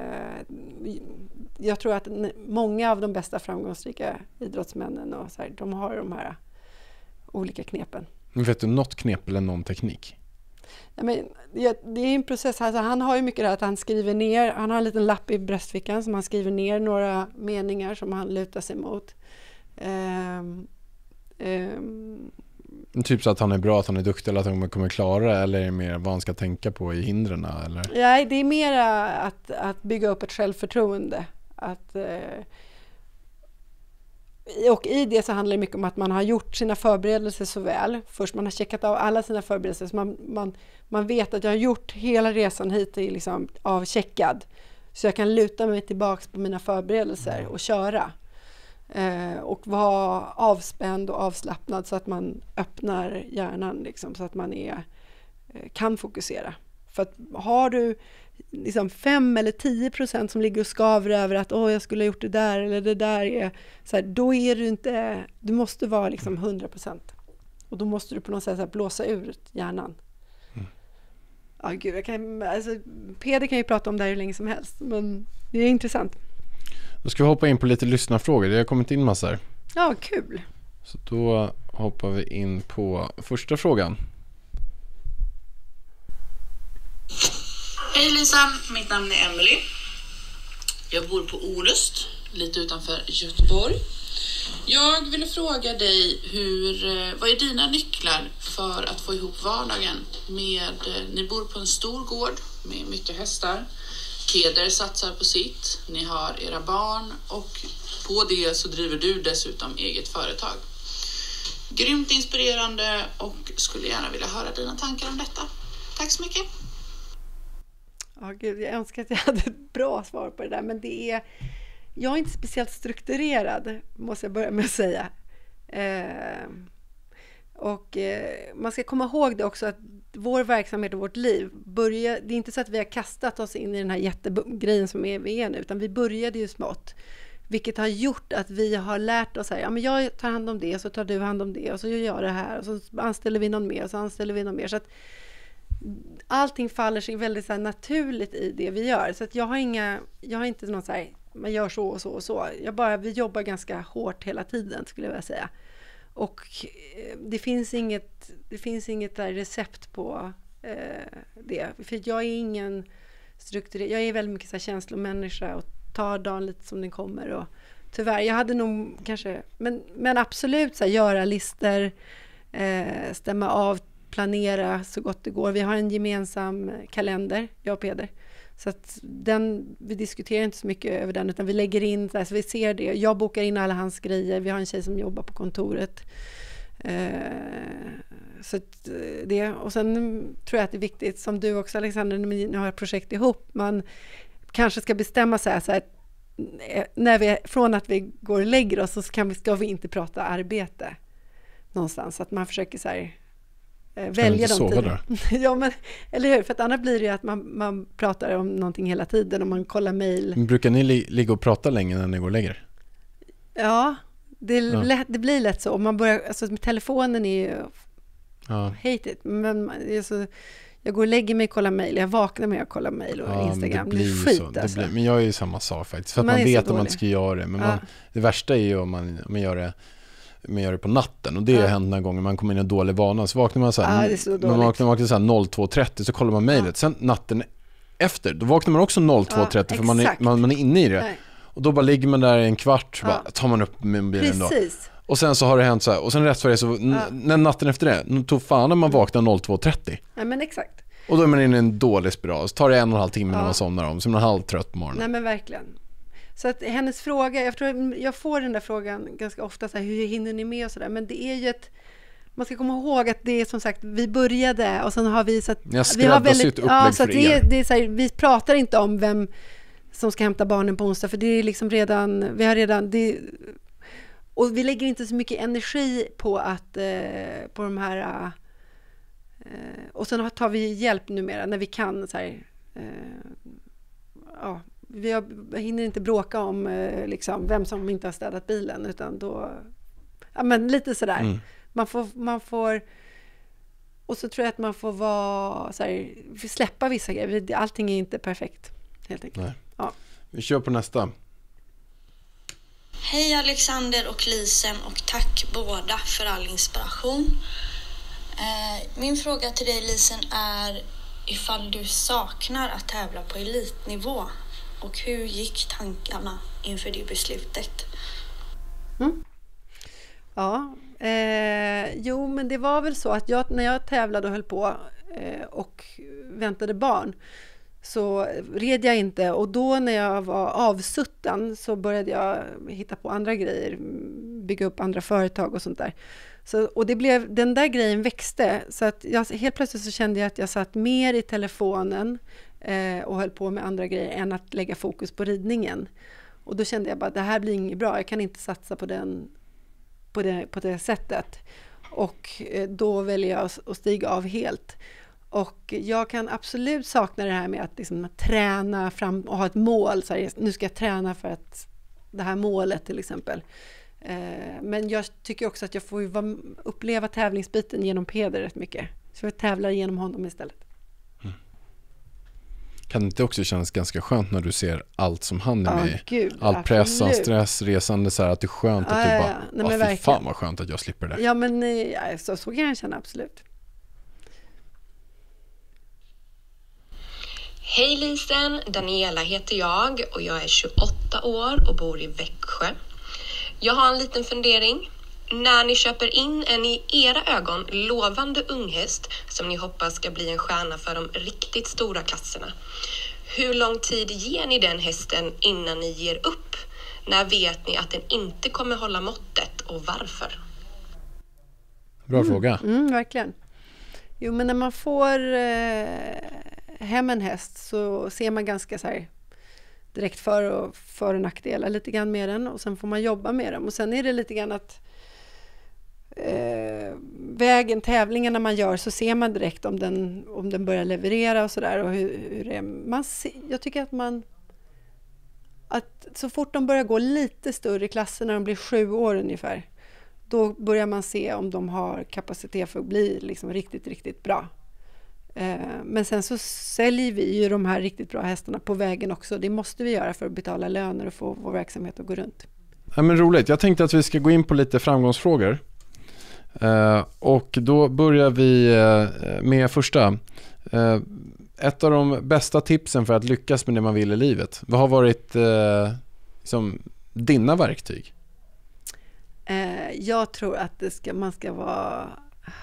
jag tror att många av de bästa framgångsrika idrottsmännen de har de här olika knepen. Vet du något knep eller någon teknik? Ja, men det är en process. Alltså, han har ju mycket det här att han skriver ner. Han har en liten lapp i bröstfickan som han skriver ner några meningar som han lutar sig mot. Typ så att han är bra, att han är duktig eller att han kommer klara, eller är det mer vad han ska tänka på i hindren? Eller? Nej, det är mer att bygga upp ett självförtroende. Och i det så handlar det mycket om att man har gjort sina förberedelser så väl. Först man har checkat av alla sina förberedelser, så man vet att jag har gjort hela resan hit till avcheckad. Så jag kan luta mig tillbaks på mina förberedelser och köra. Och vara avspänd och avslappnad så att man öppnar hjärnan så att man kan fokusera. För att har du 5 eller 10% som ligger och skaver över att jag skulle ha gjort det där eller det där är så här, då är du inte, du måste vara 100%. Och då måste du på något sätt blåsa ur hjärnan. Ja, gud, Peder kan ju prata om det här hur länge som helst, men det är intressant. Då ska vi hoppa in på lite lyssnarfrågor. Det har kommit in massor. Ja, kul. Så då hoppar vi in på första frågan. Hej Lisa, mitt namn är Emily. Jag bor på Orust, lite utanför Göteborg. Jag ville fråga dig, vad är dina nycklar för att få ihop vardagen ni bor på en stor gård med mycket hästar. Peder satsar på sitt, ni har era barn och på det så driver du dessutom eget företag. Grymt inspirerande och skulle gärna vilja höra dina tankar om detta. Tack så mycket. Ja, gud, jag önskar att jag hade ett bra svar på det där, men jag är inte speciellt strukturerad, måste jag börja med att säga. Man ska komma ihåg det också, att vår verksamhet och vårt liv det är inte så att vi har kastat oss in i den här jättegrejen som vi är nu, utan vi började ju smått. Vilket har gjort att vi har lärt oss här, ja men jag tar hand om det, så tar du hand om det, och så gör jag det här, och så anställer vi någon mer, och så anställer vi någon mer. Så att allting faller sig väldigt så här naturligt i det vi gör. Så att jag har inte någon så här, man gör så och så och så. Vi jobbar ganska hårt hela tiden, skulle jag vilja säga. Och det finns inget där recept på det. För jag är ingen strukturerad, jag är väldigt mycket så här känslomänniska och tar dagen lite som den kommer. Och tyvärr, jag hade nog kanske, men absolut så här, göra listor, stämma av, planera så gott det går. Vi har en gemensam kalender, jag och Peder. Så att vi diskuterar inte så mycket över den, utan vi lägger in, så vi ser det. Jag bokar in alla hans grejer. Vi har en tjej som jobbar på kontoret. Så att det. Och sen tror jag att det är viktigt, som du också Alexander, när ni har ett projekt ihop, man kanske ska bestämma sig så här, från att vi går och lägger oss, så ska vi inte prata arbete någonstans. Så att man försöker så här, välja de tiderna. Ja, men eller hur? För att annars blir det ju att man pratar om någonting hela tiden och man kollar mejl. Brukar ni ligga och prata länge när ni går och lägger? Ja, det blir lätt så. Man börjar, alltså, telefonen är ju hate it. Men alltså, jag går och lägger mig och kollar mejl. Jag vaknar med att kolla mejl och Instagram. Det är skit så. alltså. Men jag är ju samma sak faktiskt. För att man vet att man inte ska göra det. Men det värsta är ju om man gör det på natten, och det har hänt några gånger. Man kommer in i en dålig vana, så vaknar man så här, man vaknar så här 02.30, så kollar man mejlet. Sen natten efter, då vaknar man också 02.30 för man är inne i det. Nej. Och då bara ligger man där en kvart, så bara tar man upp mobilen då. Och sen så har det hänt så här, och sen rätt för det så när natten efter det, tog fan när man vaknar 02.30. Ja, men exakt. Och då är man inne i en dålig spiral. Så tar det 1,5 timme när man somnar om, så man är halvtrött på morgonen. Nej, men verkligen. Så att hennes fråga, jag får den där frågan ganska ofta, så här, hur hinner ni med och sådär, men det är ju man ska komma ihåg att det är som sagt, vi började och sen har vi så att vi har väldigt, så att det är så här, vi pratar inte om vem som ska hämta barnen på onsdag, för det är liksom och vi lägger inte så mycket energi på att på de här och sen tar vi hjälp numera när vi kan så här, vi hinner inte bråka om liksom, vem som inte har städat bilen, utan då men lite sådär. Man får, och så tror jag att man får vara så här, släppa vissa grejer. Allting är inte perfekt, helt enkelt. Nej. Ja. Vi kör på nästa. Hej Alexander och Lisen, och tack båda för all inspiration. Min fråga till dig Lisen är ifall du saknar att tävla på elitnivå, och hur gick tankarna inför det beslutet? Ja, jo, men det var väl så att när jag tävlade och höll på och väntade barn, så red jag inte, och då när jag var avsutten så började jag hitta på andra grejer, bygga upp andra företag och sånt där. Och den där grejen växte, så att helt plötsligt så kände jag att jag satt mer i telefonen och höll på med andra grejer än att lägga fokus på ridningen. Och då kände jag bara, det här blir inget bra, jag kan inte satsa på det sättet. Och då väljer jag att stiga av helt. Och jag kan absolut sakna det här med att liksom träna fram och ha ett mål. Så här, nu ska jag träna för att det här målet till exempel. Men jag tycker också att jag får uppleva tävlingsbiten genom Peder rätt mycket. Så jag tävlar genom honom istället. kan det inte också kännas ganska skönt när du ser allt som han är med i? Gud, all press, all stress, resande så här, att det är skönt att du bara, fy fan vad skönt att jag slipper det. Ja, men så kan jag känna, absolut. Hej Lisen, Daniela heter jag och jag är 28 år och bor i Växjö. Jag har en liten fundering. När ni köper in en i era ögon lovande unghäst som ni hoppas ska bli en stjärna för de riktigt stora klasserna, hur lång tid ger ni den hästen innan ni ger upp? När vet ni att den inte kommer hålla måttet och varför? Bra fråga. Verkligen. Jo, men när man får hem en häst så ser man ganska så här direkt för och nackdelar lite grann med den, och sen får man jobba med dem, och sen är det lite grann att tävlingarna man gör, så ser man direkt om den börjar leverera och sådär, och hur det är. Jag tycker att så fort de börjar gå lite större klasser, när de blir 7 år ungefär, då börjar man se om de har kapacitet för att bli liksom riktigt, riktigt bra. Men sen så säljer vi ju de här riktigt bra hästarna på vägen också. Det måste vi göra för att betala löner och få vår verksamhet att gå runt. Ja, men roligt. Jag tänkte att vi ska gå in på lite framgångsfrågor. Och då börjar vi med första. Ett av de bästa tipsen för att lyckas med det man vill i livet. Vad har varit liksom dina verktyg? Jag tror att man ska vara...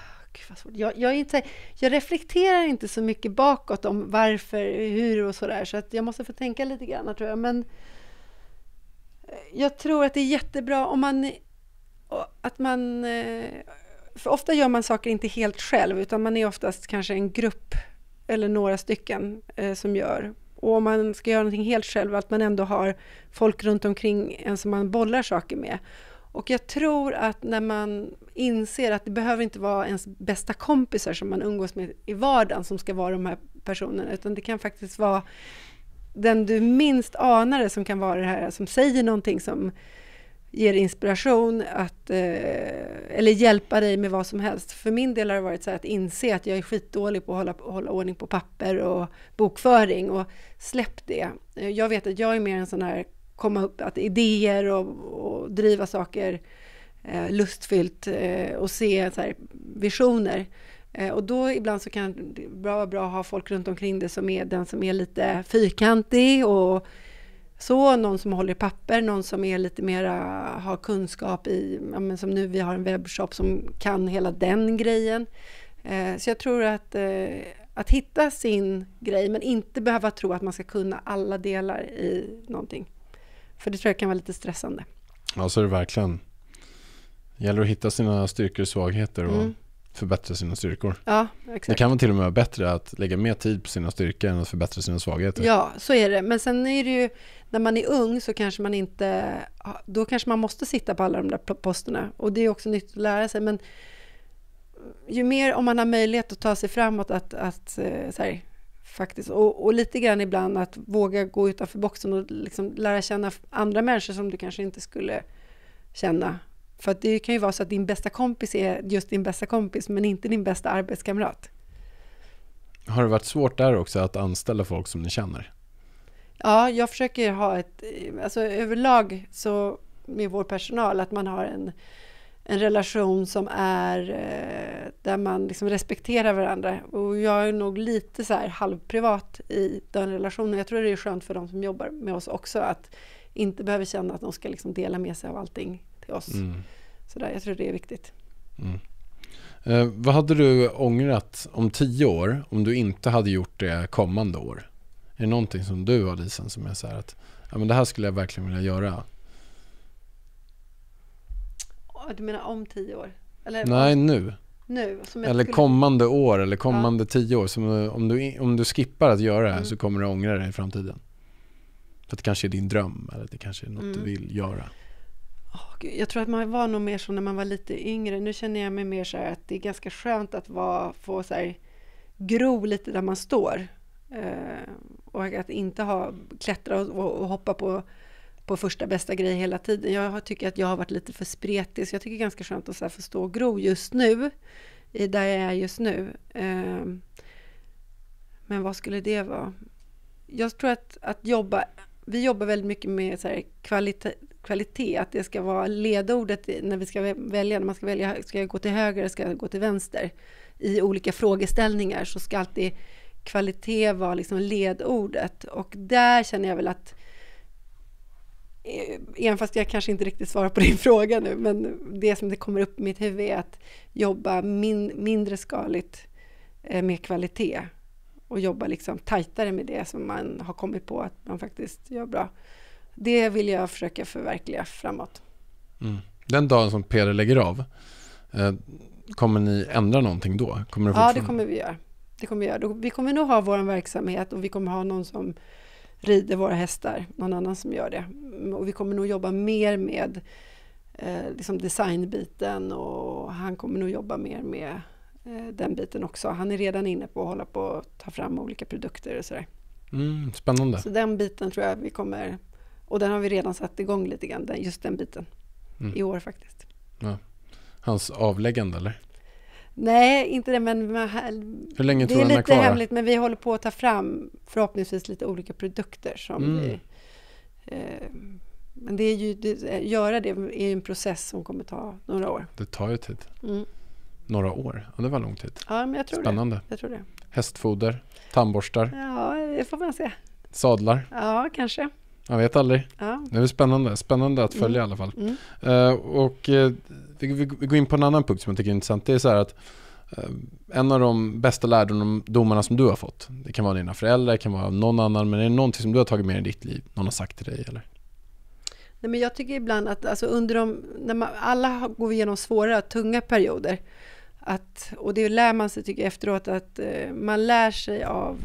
Jag reflekterar inte så mycket bakåt om varför, hur och sådär, så att jag måste få tänka lite grann, tror jag. Men jag tror att det är jättebra om man för ofta gör man saker inte helt själv, utan man är oftast kanske en grupp eller några stycken som gör. Och om man ska göra någonting helt själv, att man ändå har folk runt omkring en som man bollar saker med. Och jag tror att när man inser att det behöver inte vara ens bästa kompisar som man umgås med i vardagen som ska vara de här personerna, utan det kan faktiskt vara den du minst anar som kan vara det här, som säger någonting som ger inspiration eller hjälpa dig med vad som helst. För min del har det varit så här att inse att jag är skitdålig på att hålla ordning på papper och bokföring, och släpp det. Jag vet att jag är mer en sån här komma upp att idéer och driva saker lustfyllt och se så här visioner. Och då ibland så kan det vara bra att ha folk runt omkring det som är den som är lite fyrkantig och så, någon som håller papper, någon som är lite mera har kunskap i, men som nu vi har en webbshop som kan hela den grejen. Så jag tror att hitta sin grej, men inte behöva tro att man ska kunna alla delar i någonting. För det tror jag kan vara lite stressande. Ja, så är det verkligen. Det gäller att hitta sina styrkor och svagheter och förbättra sina styrkor. Ja, exakt. Det kan vara till och med vara bättre att lägga mer tid på sina styrkor än att förbättra sina svagheter. Ja, så är det. Men sen är det ju, när man är ung så kanske man inte, då kanske man måste sitta på alla de där posterna. Och det är också nytt att lära sig. Men ju mer, om man har möjlighet att ta sig framåt, att så här, faktiskt, och lite grann ibland att våga gå utanför boxen och liksom lära känna andra människor som du kanske inte skulle känna. För att det kan ju vara så att din bästa kompis är just din bästa kompis, men inte din bästa arbetskamrat. Har det varit svårt där också att anställa folk som ni känner? Ja, jag försöker ha alltså överlag så med vår personal, att man har en relation som är där man liksom respekterar varandra. Och jag är nog lite så här halvprivat i den relationen. Jag tror det är skönt för de som jobbar med oss också att inte behöver känna att de ska liksom dela med sig av allting till oss. Så där, jag tror det är viktigt. Vad hade du ångrat om 10 år om du inte hade gjort det kommande år? Är det någonting som du har, Lisen, som är så här att ja, men det här skulle jag verkligen vilja göra? Du menar om 10 år? Eller nej, nu. Som eller kommande år eller kommande 10 år. Som om du skippar att göra det här så kommer du ångra det i framtiden. För att det kanske är din dröm eller det kanske är något du vill göra. Jag tror att man var nog mer så när man var lite yngre. Nu känner jag mig mer så här att det är ganska skönt att få så här gro lite där man står. Och att inte klättra och hoppa på första bästa grej hela tiden. Jag tycker att jag har varit lite för spretig, så jag tycker det är ganska skönt att så här få stå och gro just nu, där jag är just nu. Men vad skulle det vara? jag tror att vi jobbar väldigt mycket med så här kvalitet, att det ska vara ledordet när vi ska välja, när man ska välja, ska jag gå till höger eller ska jag gå till vänster i olika frågeställningar, så ska alltid kvalitet vara liksom ledordet. Och där känner jag väl att, även fast jag kanske inte riktigt svarar på din fråga nu, men det som det kommer upp i mitt huvud är att jobba mindre skaligt med kvalitet och jobba liksom tajtare med det som man har kommit på att man faktiskt gör bra. Det vill jag försöka förverkliga framåt. Den dagen som Peder lägger av, kommer ni ändra någonting då? Ja, det kommer vi göra. Vi kommer nog ha vår verksamhet och vi kommer ha någon som rider våra hästar, någon annan som gör det. Och vi kommer nog jobba mer med liksom designbiten, och han kommer nog jobba mer med den biten också. Han är redan inne på att hålla på att ta fram olika produkter och sådär. Spännande. Så den biten tror jag vi kommer, och den har vi redan satt igång lite grann, just den biten i år faktiskt. Ja. Hans avläggande eller? Nej, inte det, men hur länge det tror är du lite hemligt, men vi håller på att ta fram förhoppningsvis lite olika produkter som vi, men det är ju göra det är en process som kommer ta några år. Det tar ju tid. Några år. Ja, det var lång tid. Ja, men jag tror Spännande. det. Jag tror det. Hästfoder, tandborstar. Ja, det får man se. Sadlar. Ja, kanske. Jag vet aldrig. Ja. Det är spännande att följa i alla fall. Vi går in på en annan punkt som jag tycker är intressant. Det är så här att en av de bästa lärdomarna som du har fått, det kan vara dina föräldrar, det kan vara någon annan, men är det någonting som du har tagit med i ditt liv, någon har sagt till dig eller? Nej, men jag tycker ibland att alltså när alla går igenom svåra, tunga perioder, och det lär man sig tycker jag efteråt, att man lär sig av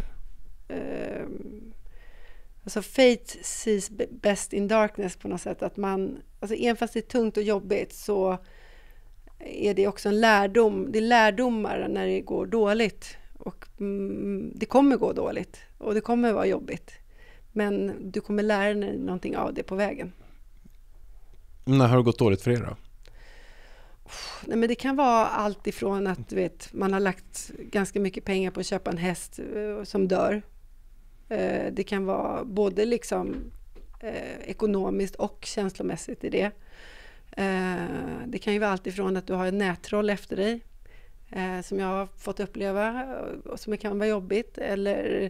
alltså fate sees best in darkness på något sätt, att man, alltså även fast det är tungt och jobbigt så är det också en lärdom. Det är lärdomar när det går dåligt, och det kommer gå dåligt och det kommer vara jobbigt, men du kommer lära dig någonting av det på vägen. När har det gått dåligt för er då? Nej, men det kan vara allt ifrån att du vet, man har lagt ganska mycket pengar på att köpa en häst som dör. Det kan vara både liksom ekonomiskt och känslomässigt i det. Det kan ju vara allt ifrån att du har en nättroll efter dig som jag har fått uppleva och som kan vara jobbigt, eller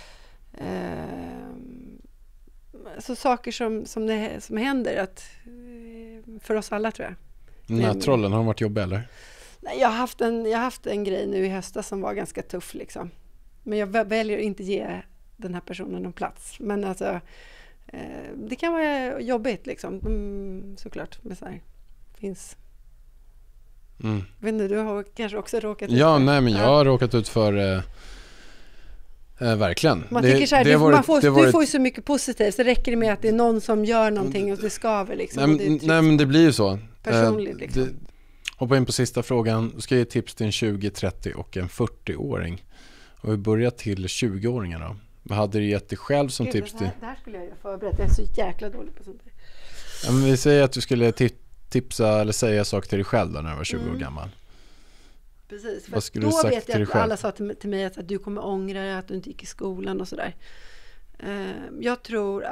så saker som händer att, för oss alla tror jag. Nättrollen, har de varit jobbiga eller? Nej, jag har haft en grej nu i höstas som var ganska tuff liksom. Men jag väljer att inte ge den här personen någon plats. Men alltså det kan vara jobbigt liksom. Såklart. Men så här, finns. Vet inte, du har kanske också råkat ut för. Nej, men jag har råkat ut för verkligen. Man tycker så här, du får ju så mycket positivt, så räcker det med att det är någon som gör någonting och det skaver liksom. Nej, men det blir ju så. Personligt liksom. Hoppa in på sista frågan. Du ska ge tips till en 20, 30 och en 40-åring. Och vi börjar till 20-åringar då. Vad hade du gett dig själv som tips till? Det här skulle jag ju förbereda. Jag är så jäkla dålig på sånt där. Ja, men vi säger att du skulle tipsa eller säga saker till dig själv då när du var 20 år gammal. Precis, för vad skulle då du sagt vet jag till dig att själv? alla sa till mig att du kommer ångra dig, att du inte gick i skolan och sådär. Jag tror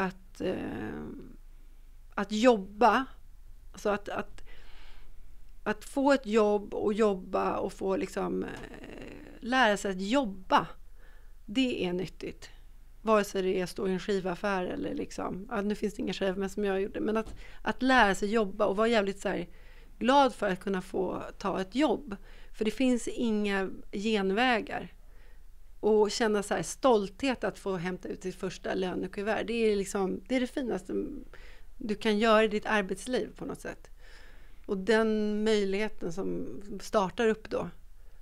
att jobba, alltså att få ett jobb och jobba och få liksom lära sig att jobba, det är nyttigt. Vare sig det är att stå i en skivaffär eller liksom, nu finns det inga skiv men som jag gjorde, men att lära sig jobba och vara jävligt så här glad för att kunna få ta ett jobb. För det finns inga genvägar. Och känna så här stolthet att få hämta ut sitt första lönekuvert. Det är liksom, det är det finaste du kan göra i ditt arbetsliv på något sätt. Och den möjligheten som startar upp då.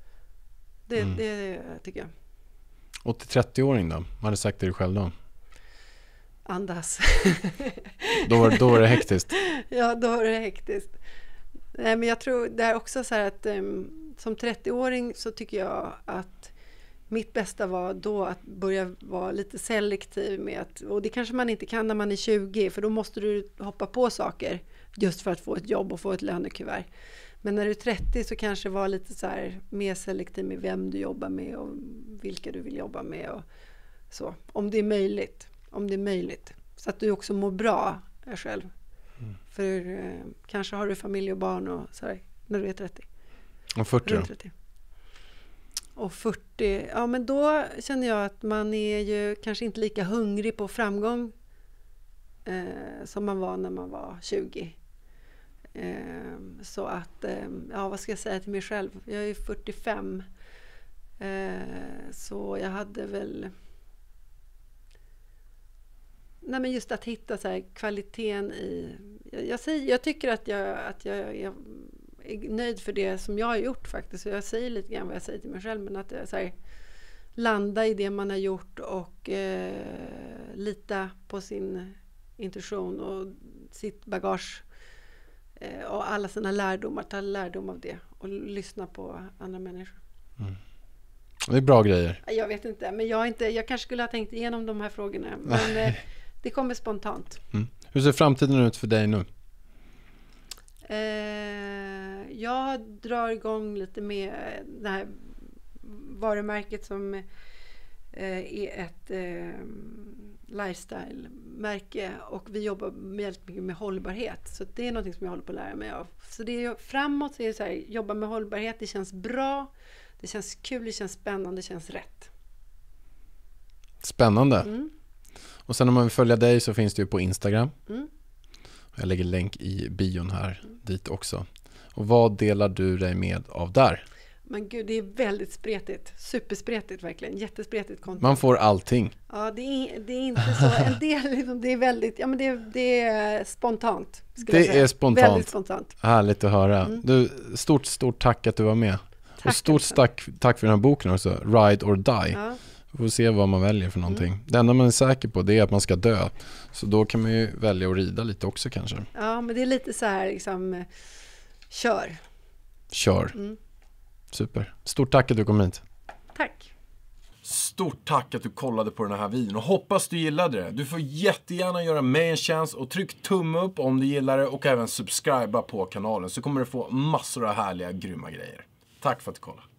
Det tycker jag. Och till 30-åring då? Vad hade du sagt till dig själv då? Andas. Då var det hektiskt. Ja, då var det hektiskt. Nej, men jag tror det är också så här att som 30-åring så tycker jag att mitt bästa var då att börja vara lite selektiv med att, och det kanske man inte kan när man är 20, för då måste du hoppa på saker just för att få ett jobb och få ett lönekuvert. Men när du är 30 så kanske var lite så här mer selektiv med vem du jobbar med och vilka du vill jobba med och Så, om det är möjligt. Så att du också mår bra själv. För kanske har du familj och barn och sådär, när du är 30. Och 40 då? 30. Och 40, ja men då känner jag att man är ju kanske inte lika hungrig på framgång som man var när man var 20. Så att, ja vad ska jag säga till mig själv? Jag är 45. Så jag hade väl... Nej men just att hitta så här kvaliteten i... Jag tycker att jag är nöjd för det som jag har gjort faktiskt. Så jag säger lite grann vad jag säger till mig själv. Men att jag så här, landa i det man har gjort och lita på sin intuition och sitt bagage och alla sina lärdomar. Ta lärdom av det och lyssna på andra människor. Det är bra grejer. Jag vet inte, men jag kanske skulle ha tänkt igenom de här frågorna. Men det kommer spontant. Hur ser framtiden ut för dig nu? Jag drar igång lite med det här varumärket som är ett lifestyle-märke och vi jobbar väldigt mycket med hållbarhet. Så det är något som jag håller på att lära mig av. Så det är framåt så är det så här, jobba med hållbarhet, det känns bra, det känns kul, det känns spännande, det känns rätt. Spännande. Och sen om man vill följa dig så finns det ju på Instagram. Jag lägger länk i bion här dit också. Och vad delar du dig med av där? Men gud, det är väldigt spretigt. Superspretigt verkligen. Jättespretigt content. Man får allting. Ja, det är inte så. En del liksom, det är väldigt, ja men det är spontant. Det är spontant. Väldigt spontant. Härligt att höra. Du, stort tack att du var med. Och stort tack för den här boken också, Ride or Die. Ja. Vi får se vad man väljer för någonting. Det enda man är säker på det är att man ska dö. Så då kan man ju välja att rida lite också kanske. Ja, men det är lite så här liksom, kör. Super. Stort tack att du kom hit. Tack. Stort tack att du kollade på den här videon och hoppas du gillade det. Du får jättegärna göra mig en tjänst och tryck tumme upp om du gillar det och även subscriba på kanalen så kommer du få massor av härliga, grymma grejer. Tack för att du kollade.